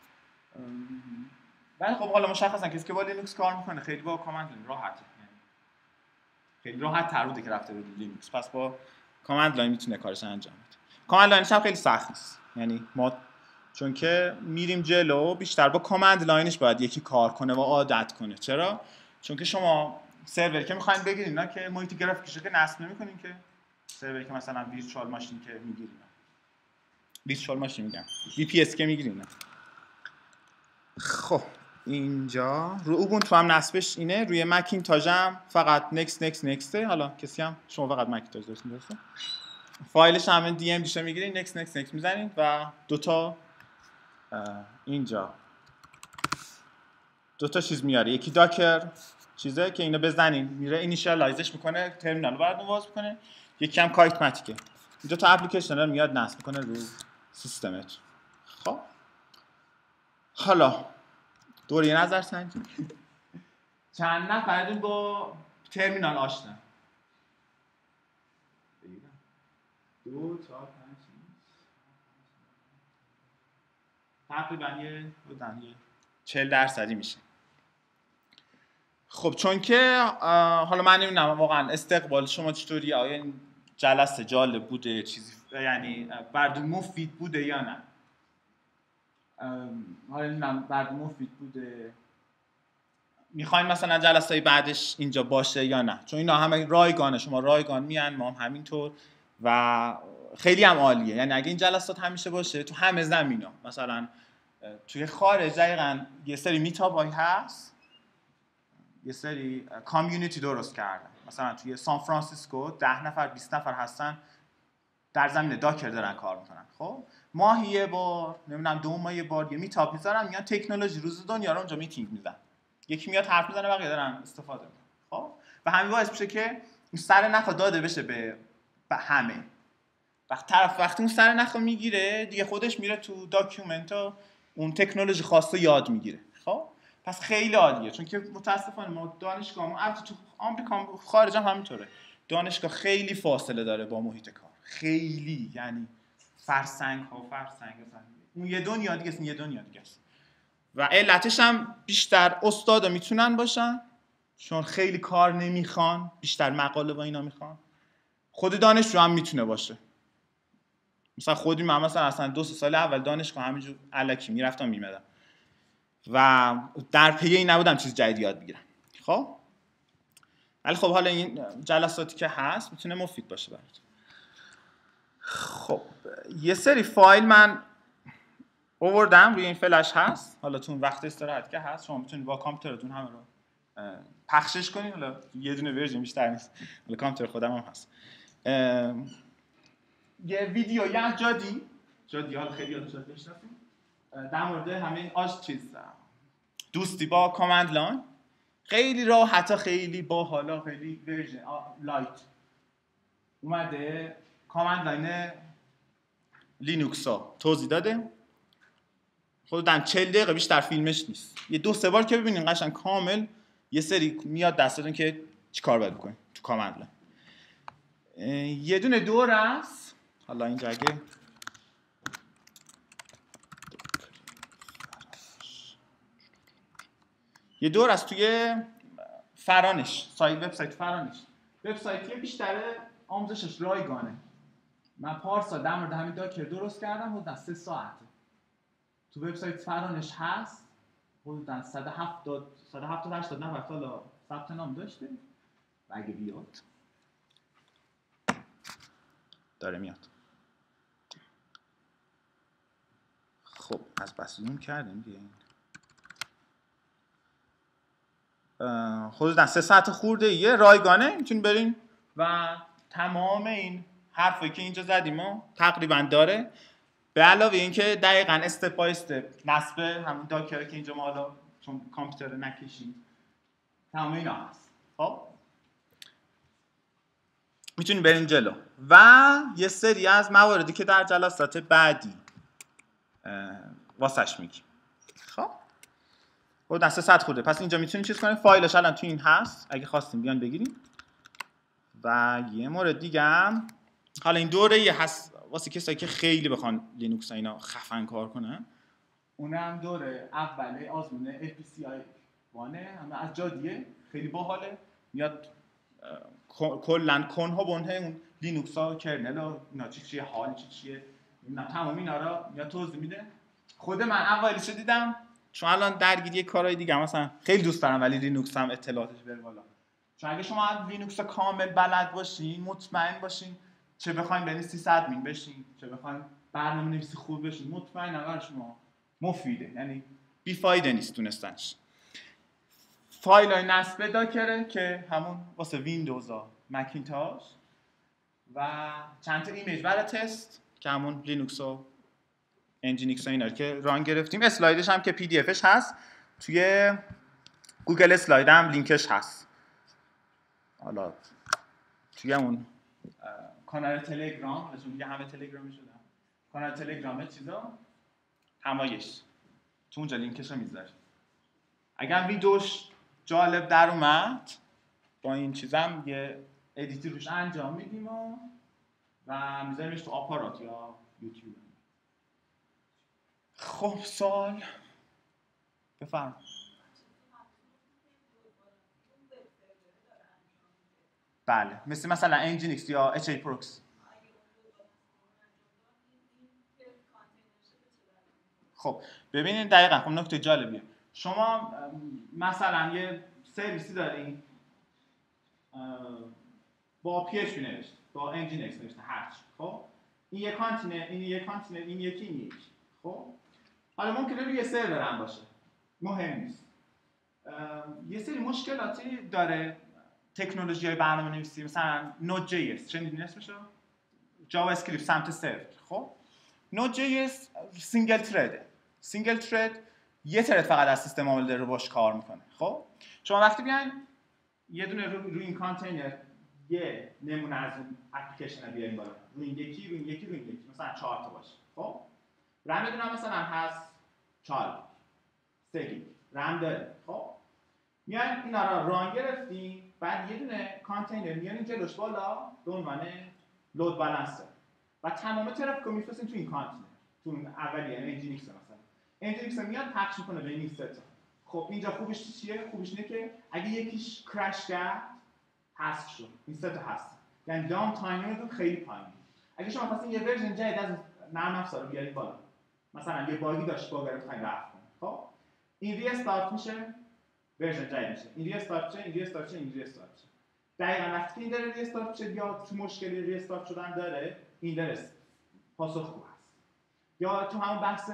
Speaker 1: ولی خب حالا مشخصا کسی که با لینوکس کار میکنه خیلی با کامند لاین راحته، خیلی راحت تر بوده که رفته به لینوکس، پس با کامند لاین میتونه کارش انجام بده. کامند لاینش هم خیلی سخت نیست، یعنی ما چون که میریم جلو بیشتر با کامند لاینش باید یکی کار کنه و عادت کنه. چرا؟ چون که شما سرور که میخواین بگیرین نه که محیط گرافیکیشو که نصب نمی‌کنین، که سروری که مثلا ویرچوال ماشین که میگیرین، ویرچوال ماشین میگم وی پی اس که میگیرین. خب اینجا رو اوبونتو هم نصبش اینه، روی مکینتاژ هم فقط نکست نکست نکسته. حالا کسی هم شما فقط مکینتاژ داشتین درسته؟ فایلش هم دی ام دیشو میگیرین نکست نکست نکست میزنین و دو تا اینجا دو تا چیز میاره، یکی داکر چیزه که اینو بزنین میره اینیشیالایزش میکنه، ترمینال رو براتون باز میکنه، یکی هم کایتماتیکه. این دو تا اپلیکیشن رو میاد نصب میکنه رو سیستمت. خب حالا دوره نظر سنجی چند نفرتون با ترمینال آشنا؟ دو چهار پنج تقریبا یه بودن یه چهل درصدی میشه. خب چون که حالا من نمیدونم واقعا استقبال شما چطوریه، آیا این جلسه جالب بوده چیزی یعنی براتون مفید بوده یا نه؟ حالا نمیدونم براتون مفید بوده، میخواین مثلا جلسه بعدش اینجا باشه یا نه؟ چون اینا همه رایگانه، شما رایگان میان، ما هم همینطور و خیلی هم عالیه. یعنی اگه این جلسات همیشه باشه تو همه زمینا، مثلا توی خارج دقیقاً یه سری میتابایی هست، یه سری کامیونیتی درست کردن، مثلا توی سان فرانسیسکو ده نفر بیست نفر هستن در زمینه داکر دارن کار میکنن. خب ماهی یه بار نمیدونم دو ماه یه بار یه میتاپ میذارن، میان تکنولوژی روز دنیا رو اونجا میتینگ میزنن، یکی میاد حرف میزنه بقیه دارن استفاده میکنن. خب و همین باعث میشه که اون سر نخ داده بشه به به همه. وقتی طرف وقتی اون سر نخ میگیره دیگه خودش میره تو داکیومنت و اون تکنولوژی خاصه یاد میگیره. خب پس خیلی عالیه، چون که متاسفانه ما دانشگاهمون البته تو آمریکا خارج هم همینطوره، دانشگاه خیلی فاصله داره با محیط کار، خیلی یعنی فرسنگ ها فرسنگ ها اون یه دنیا دیگه است، یه دنیا دیگه است. و علتش هم بیشتر استادا میتونن باشن چون خیلی کار نمیخوان، بیشتر مقاله با اینا میخوان. خود دانشجو هم میتونه باشه، مثلا خودی من مثلا اصلا دو سه سال اول دانشگاه همینجور الکی میرفتم میمدم و در پی این نبودم چیز جدید یاد بگیرم. خب ولی خب حالا این جلساتی که هست میتونه مفید باشه برات. خب یه سری فایل من آوردم روی این فلش هست، حالا تو وقت استراحت که هست شما میتونید با کامپیوترتون همه رو پخشش کنید. حالا یه دونه ورژن بیشتر نیست، حالا کامپیوتر خودم هم هست. یه ویدیو یه جادی جادی حالا خیلی یادش شاید بشناسید در مورد همین آش چیز دوستی با کامند لاین، خیلی راحت، خیلی باحالا، خیلی ورژن لایت اومده کامند لاین لینوکس ها توضیح داده. خودم چهل دقیقه بیشتر فیلمش نیست، یه دو سه بار که ببینین قشنگ کامل یه سری میاد دستتون که چیکار باید بکنین تو کامند لاین. یه دونه دور است، حالا اینجا اگه یه دور است توی فرانش، سایت وبسایت فرانش، وبسایتی بیشتر آموزشش رایگانه. من پارسال در مورد همین داکر درست کردم، حدود سه ساعته. تو وبسایت فرانش هست، حدود صد و هفتاد صد و هفتاد هشتاد نفر حالا ثبت نام داشته و اگه بیاد داره میاد. خب از بس زوم کردیم دیگه. حدوداً سه ساعت خورده یه رایگانه میتونید برین و تمام این حرفی که اینجا زدیم و تقریبا داره، به علاوه اینکه دقیقاً استپ بای استپ نصب همون داکر که اینجا ما حالا چون کامپیوتر نکشیم تمام اینا هست. خب میتونیم بریم جلو و یه سری از مواردی که در جلسات بعدی واسش میگیم. خب خب دسته صد خورده، پس اینجا میتونیم چیز کنیم. فایلش الان تو این هست، اگه خواستیم بیان بگیریم. و یه مورد دیگه هم حالا این دوره یه هست واسه کسایی که خیلی بخوان لینوکس اینا خفن کار کنن، اونم دوره اوله آزمون اف پی سی آی وانه، هم از جادیه، خیلی باحاله. میاد کلا کنها بنه اون لینوکس ها، کرنل ها، اینا چی چیه، حال چی چیه، اینا تمام اینا رو میاد توضیح میده. خود من اولیش دیدم، چون الان درگیری کارهای دیگه مثلا خیلی دوست دارم، ولی لینوکس هم اطلاعاتش بره بالا. چون اگه شما لینوکس کامل بلد باشین، مطمئن باشین چه بخواید برین سیصد ادمین بشین، چه بخواید برنامه‌نویسی خوب بشین، مطمئن برای شما مفیده، یعنی بیفایده نیست دونستنش. فایلای نصب داکره که همون واسه ویندوز ها، مکینتاش، و چند تا ایمیج برای تست که همون لینوکس و انجینیکس و اینا که ران گرفتیم. اسلایدش هم که پی دی افش هست توی گوگل اسلاید، هم لینکش هست. حالا توی اون کانال تلگرام، بهشون میگه همه تلگرامی شدن، کانال تلگرام چیزا همایش تو اونجا لینکش رو میذاریم. اگر ویدیوش جالب در اومد با این چیزم یه ادیتی روش انجام میدیم و و میذاریمش تو آپارات یا یوتیوب. خب سوال بفرم. بله، مثل مثلا انجینیکس یا اچ ای پروکس. خب ببینید دقیقاً خب نکته جالبیه. شما مثلا یه سرویسی دارین با پی اچ پی نوشته، با انجینیکس نوشته، هر چی. خب این یک کانتینر، این یک کانتینر، این یکی، این یکی. خب حالا ممکنه روی سرور هم باشه، مهم نیست. یه سری مشکلاتی داره تکنولوژی‌های برنامه‌نویسی، مثلا نود جی اس، شنیدین اسمشو؟ جاوا اسکریپت سمت سرور. خب نود جی اس سینگل ترده. سینگل ترد یه ترد فقط از سیستم عامل داره باش کار میکنه. خب شما وقتی بیاین یه دونه روی رو این کانتینر یه نمونه از اون اپلیکیشن رو بیارین بالا، روی این یکی، روی این یکی، روی این یکی، مثلا چهار تا باشه. خب رم دونه مثلا هست چهار سه گیگ رم داره. خب میایم اینا رو ران گرفتیم، بعد یه دونه کانتینر میارین جلوش بالا به عنوان لود بالانسر و تمام ترافیک رو میفرستین تو این کانتینر، تو اون اولیه انجینیکس. مثلا انجینیکس میاد پخش میکنه به این سه تا. خب اینجا خوبش چیه؟ خوبش اینه که اگه یکیش کرش کرد حذف شد، این سه تا هست، یعنی داون تایمتون خیلی پایینه. اگه شما خواستین یه ورژن جدید از نرم افزار رو بیارید بالا، مثلا یه باگی داشت باگ رو بخواید رفع کنید، خب این ری استارت میشه، ورژن جدید میشه، این ری استارت میشه، این ری استارت میشه، این ری استارت میشه. دقیقاً وقتی که این داره ری استارت میشه یا تو مشکلی ری استارت شدن داره، این داره پاسخگو هست. یا تو همون بحث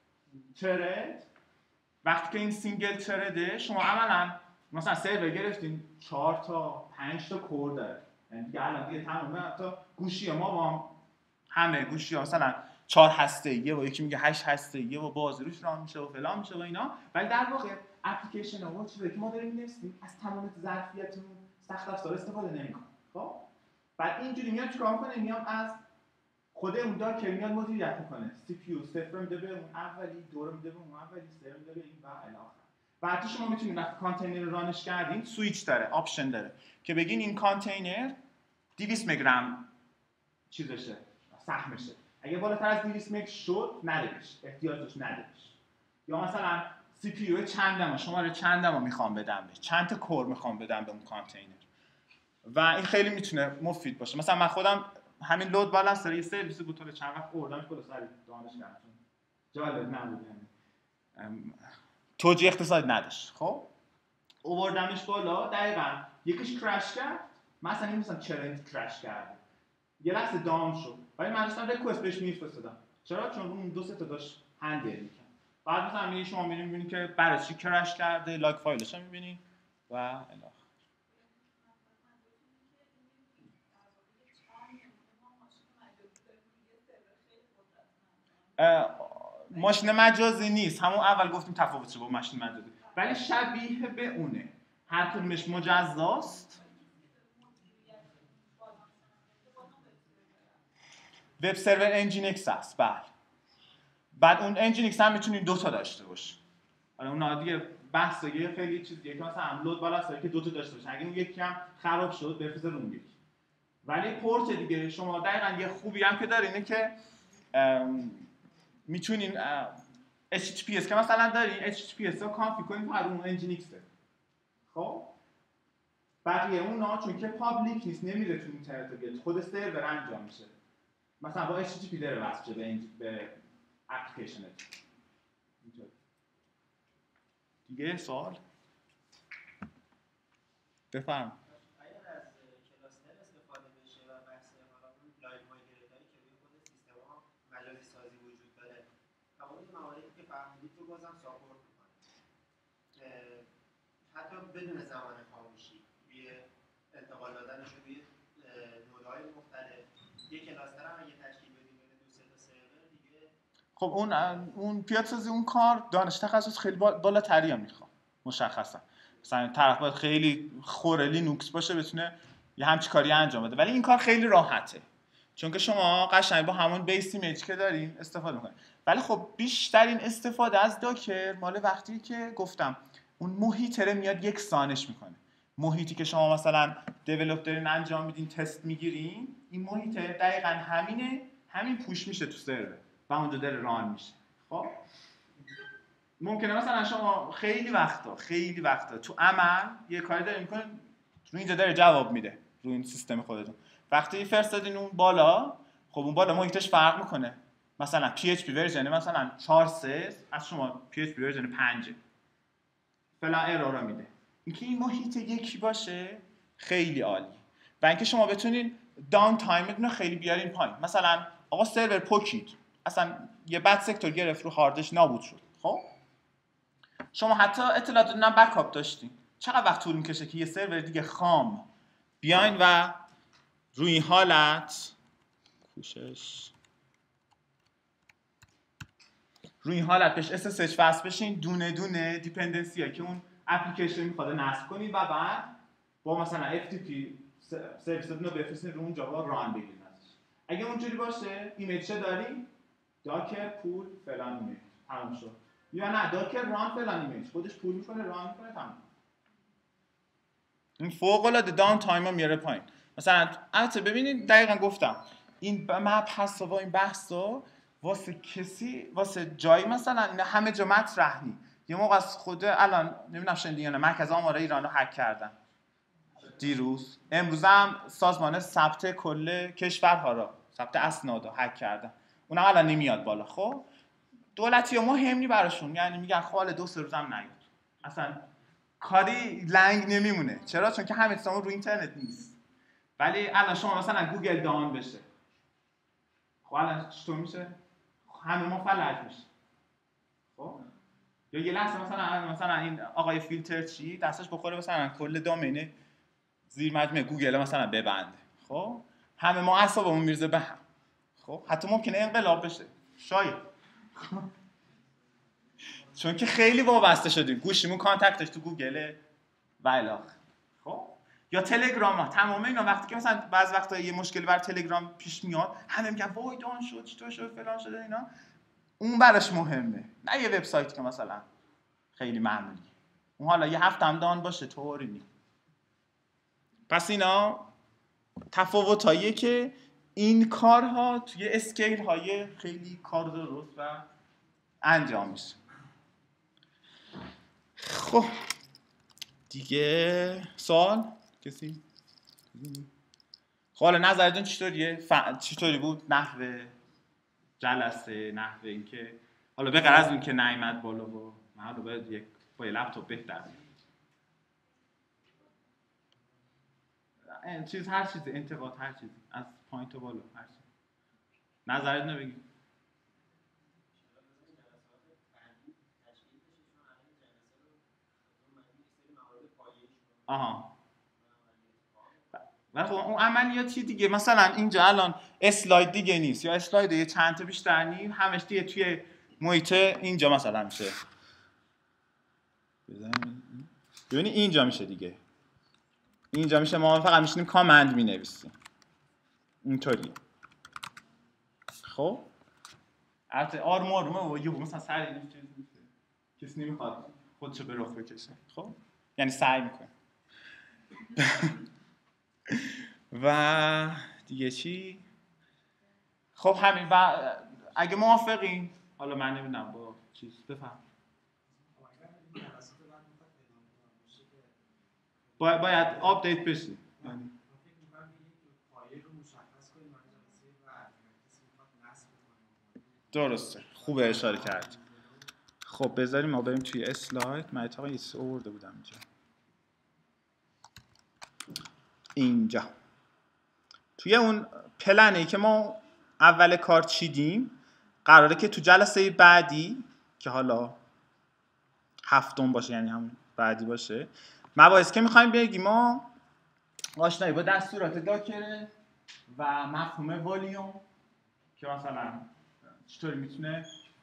Speaker 1: ترد، وقتی که این سینگل ترده، شما عملاً مثلا سرور گرفتین چهار تا پنج تا کور داره، یعنی دیگه الان دیگه تمام تا گوشی ما با همه گوشی ها مثلا چهار هسته ایه و یکی میگه هشت هسته ایه و بازی روش راه میشه و فلان میشه و اینا، ولی در واقع اپلیکیشن ها و چیزایی که ما داریم می‌نویسیم از تمام ظرفیت سخت افزار استفاده نمی‌کنه. خب بعد اینجوری میاد چیکار می‌کنه؟ میاد از خود اون داکر میاد مدیریت می‌کنه، سی پی یو صفر میده به اون اولی، دو میده به اون اولی، سه میده به این و الی آخر. بعد تو شما میتونید وقتی کانتینر رو رانش کردین سویچ داره، آپشن داره که بگین این کانتینر دویست مگرم چیزشه، سهمشه، اگه بالاتر از دویست مگ شد ندهش، احتیاجش ندهش. یا مثلا سی پی یو چندمه، شماره چندمو میخوام بدم بهش، چند تا کور میخوام بدم به اون کانتینر. و این خیلی میتونه مفید باشه. مثلا من خودم همین لود بالانسر یه سرویسی بود تا چند وقت آوردمش بالا سر دانش کردم، جالب نبود، یعنی توجیه اقتصاد نداشت. خب آوردمش بالا، دقیقاً یکیش کرش کرد، مثلا نمی‌دونم چرا این کرش کرده، یه لحظه داون شد، ولی من داشتم ریکوست بهش میفرستادم. چرا؟ چون اون دو سه تا داشت هندل می‌کرد. بعد مثلا میگی شما می‌بینید که برای چی کرش کرده، لاگ فایلش رو می‌بینید و الی آخر. ماشین مجازی نیست، همون اول گفتیم تفاوتش با ماشین مجازی، ولی شبیه به اونه، هر کدومش مجزاست. وب سرور انجینکس هست. بله. بعد اون انجینکس هم میتونید دو تا داشته باشه. حالا اون دیگه بحث دیگه خیلی چیز دیگه که مثلا لود بالاست که دو تا داشته باشه. اگه اون یکی هم خراب شد بفرسته رو اون یکی. ولی پورت دیگه شما دقیقاً یه خوبی هم که داره اینه که میتونین اچ تی تی پی اس که مثلا دارین اچ تی تی پی اس رو کانفیگ کنین بر اون انجینکس. خب بقیه اونا چون که پابلیک نیست نمیره تو اینترنت، خود سرور انجام میشه. مثلا با اچ تی تی پی داره وصل به به اپلیکیشنت. دیگه سوال؟ بفرم.
Speaker 6: اگر از کلاستر استفاده بشه و بحث حالا اون لایو مایگریتایی که روی خود سیستم‌ها مجازی سازی وجود داره و اون مواردی که فهمیدید رو بازم ساپورت می‌کنه. حتی بدون زمان خاموشی روی انتقال دادنش روی نودهای مختلف یک کلاستر هم اگه تشکیل بدیم بین دو سه تا سرور دیگه.
Speaker 1: خب اون اون پیاده‌سازی اون کار دانش تخصص خیلی بالاتری هم میخواد مشخصا. مثلا طرف باید خیلی خور لینوکس باشه بتونه یه همچین کاری انجام بده، ولی این کار خیلی راحته چون که شما قشنگ با همون بیس ایمیج که دارین استفاده میکنید. ولی خب بیشترین استفاده از داکر مال وقتی که گفتم اون محیط رو میاد یک سانش میکنه. محیطی که شما مثلا دیولپ دارین انجام میدین تست میگیرین، این محیط دقیقاً همینه، همین پوش میشه تو سرور و اونجا داره ران میشه. خب ممکنه مثلا شما خیلی وقتا خیلی وقتا تو عمل یه کاری دارین میکنین رو اینجا داره جواب میده رو این سیستم خودتون، وقتی فرستادین اون بالا خب اون بالا محیطش فرق میکنه. مثلا پی اچ پی ورژن مثلا چهار سه از شما پی اچ پی ورژن پنج فلان ارور میده. اینکه این محیط یکی باشه خیلی عالیه و اینکه شما بتونین داون تایمتون رو خیلی بیارین پایین. مثلا آقا سرور پوکید، اصلا یه بد سکتور گرفت رو هاردش نابود شد. خب شما حتی اطلاعاتتون هم بکاپ داشتین، چقدر وقت طول میکشه که یه سرور دیگه خام بیاین و روی این حالت کوشش روی این حالت بهش اس اس اچ وصل بشین دونه دونه دیپندنسی ها که اون اپلیکیشن میخواد نصب کنید و بعد با مثلا اف تی پی سرویستون رو بفرستین رو اون جاوا ران بگیرین ازش. اگه اونجوری باشه ایمیج داریم داکر پول فلان ایمیج تموم شد، یا نه داکر ران فلان ایمیج خودش پول میکنه ران میکنه تموم. این فوق العاده داون تایم رو میاره پایین. مثلا البته ببینید دقیقاً گفتم این مپ هست و این بحثا واسه کسی واسه جایی مثلا این همه جا مطرح نی. یه موقع از خود الان نمیدونم شنیدین یا نه مرکز آمار ایران رو هک کردن دیروز، امروز هم سازمان ثبت کل کشورها را ثبت اسناد هک کردن، اونم الان نمیاد بالا. خب دولتی مهم نی براشون، یعنی میگن خاله دو سه روزم نیاد، اصلا کاری لنگ نمیمونه. چرا؟ چون که همه چیزا رو اینترنت نیست. ولی الان شما مثلا گوگل داون بشه، خب الان چطور میشه؟ همه ما فلج میشه. خب یا یه لحظه مثلا مثلا این آقای فیلتر چی دستش بخوره مثلا کل دامینه زیر مجموعه گوگل مثلا ببنده، خب همه ما اعصابمون میرزه به هم. خب حتی ممکنه انقلاب بشه شاید چون که خیلی وابسته شدیم، گوشیمون کانتکتش تو گوگل و الاخ. خب یا تلگرام ها، تمام اینا وقتی که مثلا بعض وقتا یه مشکلی بر تلگرام پیش میاد همه میگن وای دان شد چطور شد فلان شده اینا، اون براش مهمه، نه یه وبسایت که مثلا خیلی معمولی اون حالا یه هفته هم دان باشه طوری نی. پس اینا تفاوتاییه که این کارها توی اسکیل های خیلی کار درست و انجام میشه. خب دیگه سوال کسی؟ خب حالا نظرتون چطوریه؟ ف... چطوری بود نحوه جلسه، نحوه اینکه حالا به غیر از اون که نیامد بالا و من حالا باید یک با یه لپتاپ بهتر این چیز هر چیز انتقاد هر چیز از پایین تا بالا هر چیز نظرتون رو بگید. آها ولی خب اون عملیاتی دیگه مثلا اینجا الان اسلاید دیگه نیست یا اسلاید یه چند تا بیشتر نیم همش دیگه توی محیط اینجا مثلا میشه. ببینید اینجا میشه دیگه، اینجا میشه ما فقط میشینیم کامند مینویسیم اینطوری. خب البته آروم آرومه و یهو مثلا سر این چیز میشه کسی نمیخواد خودشو به رخ بکشه خب یعنی سعی میکنه. و دیگه چی؟ خب همین. و اگه موافقین حالا من نمیدونم با چیز بفهم باید باید آپدیت بشه. درسته خوبه اشاره کرد. خب بذاریم ما بریم توی اسلاید. من اتفاقا یه چیز آورده بودم اینجا اینجا توی اون پلنی که ما اول کار چیدیم قراره که تو جلسه بعدی که حالا هفتم باشه یعنی همون بعدی باشه مباحث که میخوایم بگیم ما آشنایی با دستورات داکره و مفهوم والیوم که مثلا چطوری میتونه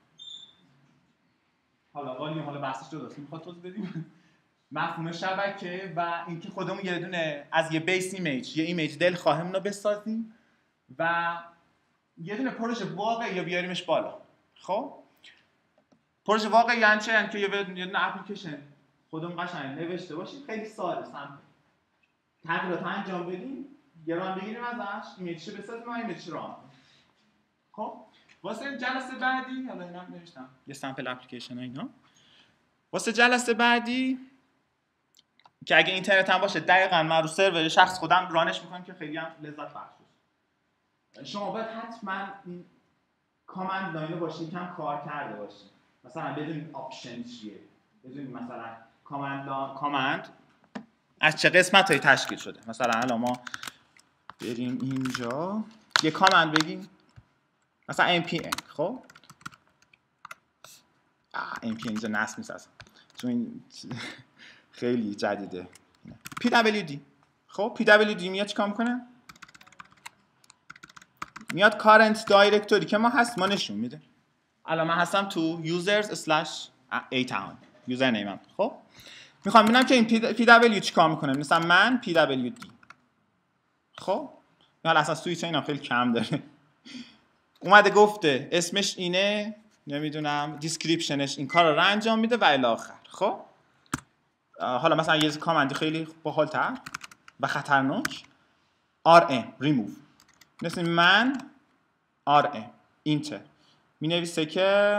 Speaker 1: حالا والیوم حالا بحثش جداست میخواد توضیح بدیم مفهوم شبکه و اینکه خودمون یه دونه از یه بیس ایمیج یه ایمیج دل خواهمون رو بسازیم و یه دونه پروژه واقعی رو بیاریمش بالا. خب پروژه واقعی یعنی چه؟ یعنی که یه دونه اپلیکیشن خودمون قشنگ نوشته باشیم خیلی ساده سمپل تغییرات انجام بدیم یه راه بگیریم ازش ایمیجش رو بسازیم و ایمیجش رو راه. خب واسه جلسه بعدی حالا اینا هم نوشتم یه سامپل اپلیکیشن اینا واسه جلسه بعدی که اگه اینترنت هم باشه دقیقاً من رو سرور شخص خودم رانش میکنم که خیلی هم لذت بخش باشه. شما باید حتما این کامند لاین رو باشه یکم کار کرده باشید مثلا بدونید آپشن چیه بدونید مثلا کامند لا... کامند از چه قسمتایی تشکیل شده. مثلا الان ما بریم اینجا یه کامند بگیم مثلا ام پی ان. خب ام پی ان اینجا نصب نیست اصلا چون این خیلی جدیده. پی دبلیو دی. خب پی دبلیو دی میاد چیکار میکنه؟ میاد کارنت دایرکتوری که ما هست ما نشون میده. الان من هستم تو users slash a town یوزر نیمم. خب میخوام ببینم که این پی دبلیو چیکار میکنه. مثلا من پی دبلیو دی. خب حالا اصلا سویچ اینا خیلی کم داره. اومده گفته اسمش اینه نمیدونم دیسکریپشنش این کار رو انجام میده و الی آخر. خب حالا مثلا یه کامندی خیلی باحال‌تر و خطرناک آر ام remove مثل من آر ام اینتر می نویسه که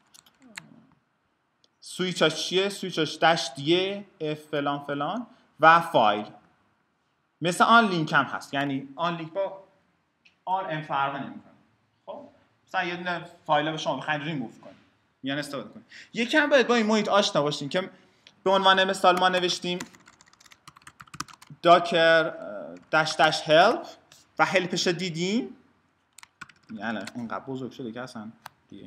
Speaker 1: سویچاش چیه سویچاش دش دیه اف فلان فلان و فایل مثل آن لینک هم هست یعنی آن لینک با آر ام فرق نمیکنه. خب مثلا یه دونه فایل به شما بخواید ریموو کنید میان استفاده کنید. یکم باید با این محیط آشنا باشین که به عنوان مثال ما نوشتیم داکر داش داش هلپ و هلپش رو دیدیم یعنی اینقدر بزرگ شده که اصلا دیگه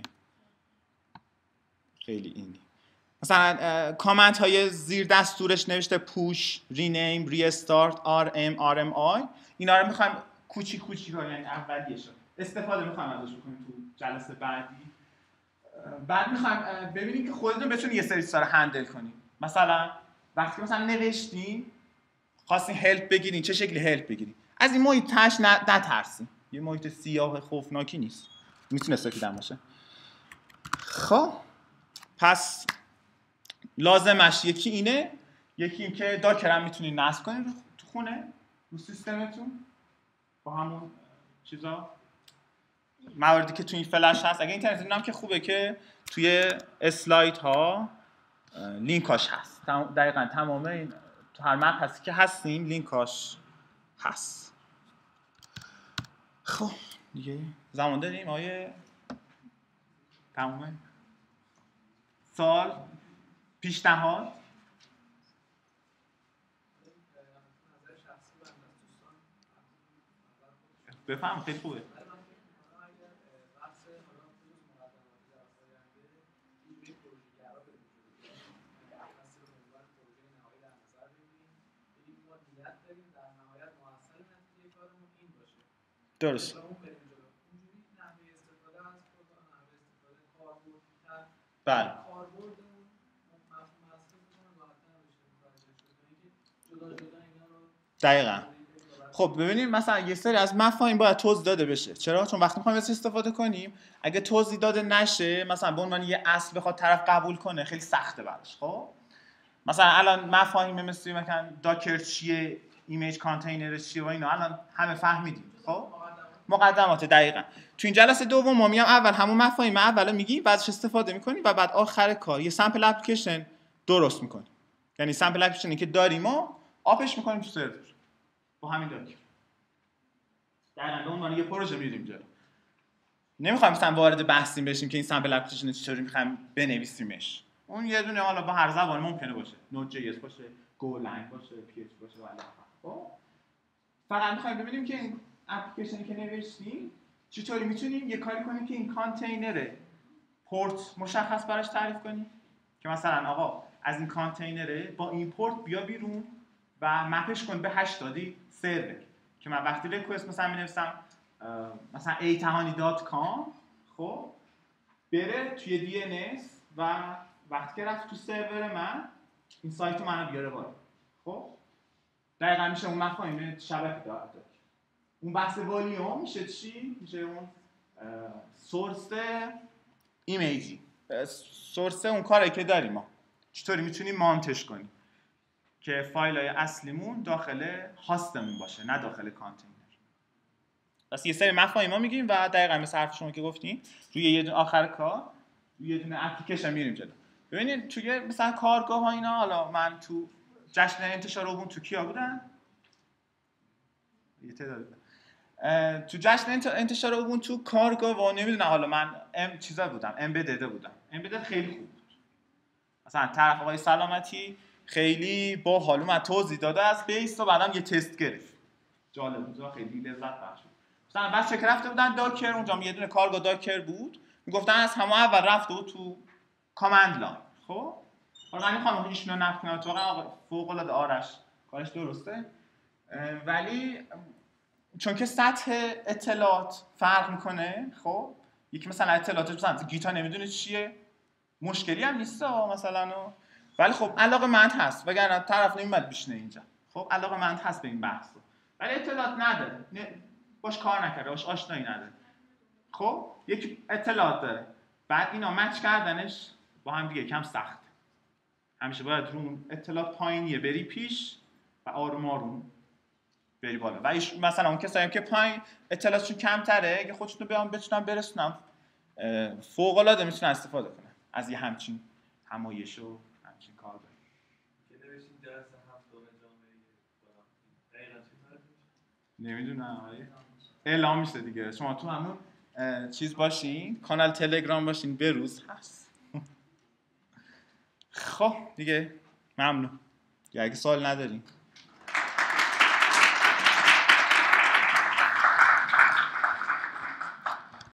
Speaker 1: خیلی اینی مثلا کامنت های زیر دستورش نوشته پوش رینیم ریستارت آر ام آر ام آی اینا رو میخوایم کوچیک کوچیک رو یعنی اولیه‌شو استفاده میخوایم ازش بکنیم تو جلسه بعدی. بعد میخوایم ببینیم که خودتون بتونید یه سری چیزا رو هندل کنید. مثلا وقتی مثلا نوشتین خواستین هلپ بگیرین چه شکلی هلپ بگیرین از این محیط تاش نترسین یه محیط سیاه خوفناکی نیست میتونه سفیدم باشه. خب پس لازمش یکی اینه یکی این که داکر هم میتونین نصب کنین تو خونه رو سیستمتون با همون چیزا مواردی که تو این فلش هست. اگه اینترنت هم که خوبه که توی اسلاید ها لینکاش هست دقیقاً تمام این تو هر مپ هستی که هستیم لینکاش هست. خب دیگه زمان داریم آیه تمامه سال پیشنهاد بفهم خیلی خوبه. درست. بله. دقیقاً. خب ببینید مثلا یه سری از مفاهیم باید توضیح داده بشه. چرا؟ چون وقتی می‌خوایم ازش استفاده کنیم اگه توضیح داده نشه، مثلا به عنوان یه اصل بخواد طرف قبول کنه خیلی سخته براش. خب مثلا الان مفاهیم مثل مثلا داکر چیه، ایمیج کانتینر چیه و اینا الان همه فهمیدیم. خب مقدمات دقیقاً. تو این جلسه دوم ما میام اول همون مفاهیم اولو میگیم و ازش استفاده می‌کنیم و بعد آخر کار یه سامپل اپلیکیشن درست می‌کنیم. یعنی سامپل اپلیکیشنی که داریم ما آپش می‌کنیم تو سرور با همین داکر. دقیقاً به عنوان یه پروژه میریم جلو. نمیخوایم مثلا وارد بحثیم بشیم که این سامپل اپلیکیشن چطوری می‌خوایم بنویسیمش. اون یه دونه حالا با هر زبان ممکنه باشه. نود جی اس باشه، گولنگ باشه، پی اچ پی باشه و الی خب فقط می‌خوایم ببینیم که این اپلیکیشنی که نوشتیم چطوری میتونیم یه کاری کنیم که این کانتینر پورت مشخص براش تعریف کنیم که مثلا آقا از این کانتینر با این پورت بیا بیرون و مپش کن به هشتادی سرور که من وقتی ریکوست مثلا می‌نویسم مثلا ای تهانی دات کام خب بره توی دی ان اس و وقتی که رفت تو سرور من این سایت رو منو بیاره بالا. خب دقیقاً میشه اون مفاهیم شبکه داره. اون بحث والیوم میشه چی؟ میشه اون سورس ایمیجی، سورس اون کاری که داریم ما چطوری میتونیم مانتش کنیم که فایلای اصلیمون داخل هاستمون باشه نه داخل کانتینر. پس یه سری مفاهیم ما میگیم و دقیقاً مثل حرف شما که گفتین روی یه دونه آخر کار روی یه دونه اپلیکیشن میریم جلو. ببینید توی مثلا کارگاه ها اینا، حالا من تو جشن انتشار اوبونتو کیا بودن؟ یه تعداد تو جشن انتشار اوبونتو کارگاه و نمیدونم حالا من ام چیزا بودم امبدد بودم. امبدد خیلی خوب بود. مثلا طرف آقای سلامتی خیلی با حالو من توضیح داده از بیس و بعدم یه تست گرفت. جالب بود، خیلی لذت بخش بود. مثلا بچه که رفته بودن داکر، اونجا یه دونه کارگاه داکر بود، میگفتن از همون اول رفته بود تو کامند لاین. خب حالا من نمیخوام هیچ نوع نقد کنم، تو واقعا فوق العاده آرش کارش درسته، ولی چون که سطح اطلاعات فرق میکنه. خب یکی مثلا اطلاعاتش مثلا گیتا نمیدونه چیه، مشکلی هم نیست مثلا، ولی خب علاقه‌مند هست وگرنه طرف نمیاد بشینه اینجا. خب علاقه‌مند هست به این بحث، ولی اطلاعات نداره، باش کار نکرده، باش آشنایی نداره. خب یکی اطلاعات داره، بعد اینا مچ کردنش با هم دیگه کم سخت. همیشه باید رو اطلاعات پایینیه بری پیش و آروم آروم بری بالا. و مثلا اون کسایی که پایین اطلاعاتشون کمتره اگه خودشون رو بتونن برسونن فوق العاده میتونن استفاده کنن از یه همچین همایش و همچین کار داریم
Speaker 3: که نوشتین درس هفتم جامعه دقیقاً چی فرق میشه؟
Speaker 1: نمیدونم ولی اعلام میشه دیگه. شما تو همون چیز باشین، کانال تلگرام باشین، بروز هست. خب دیگه ممنون. اگه سوال ندارین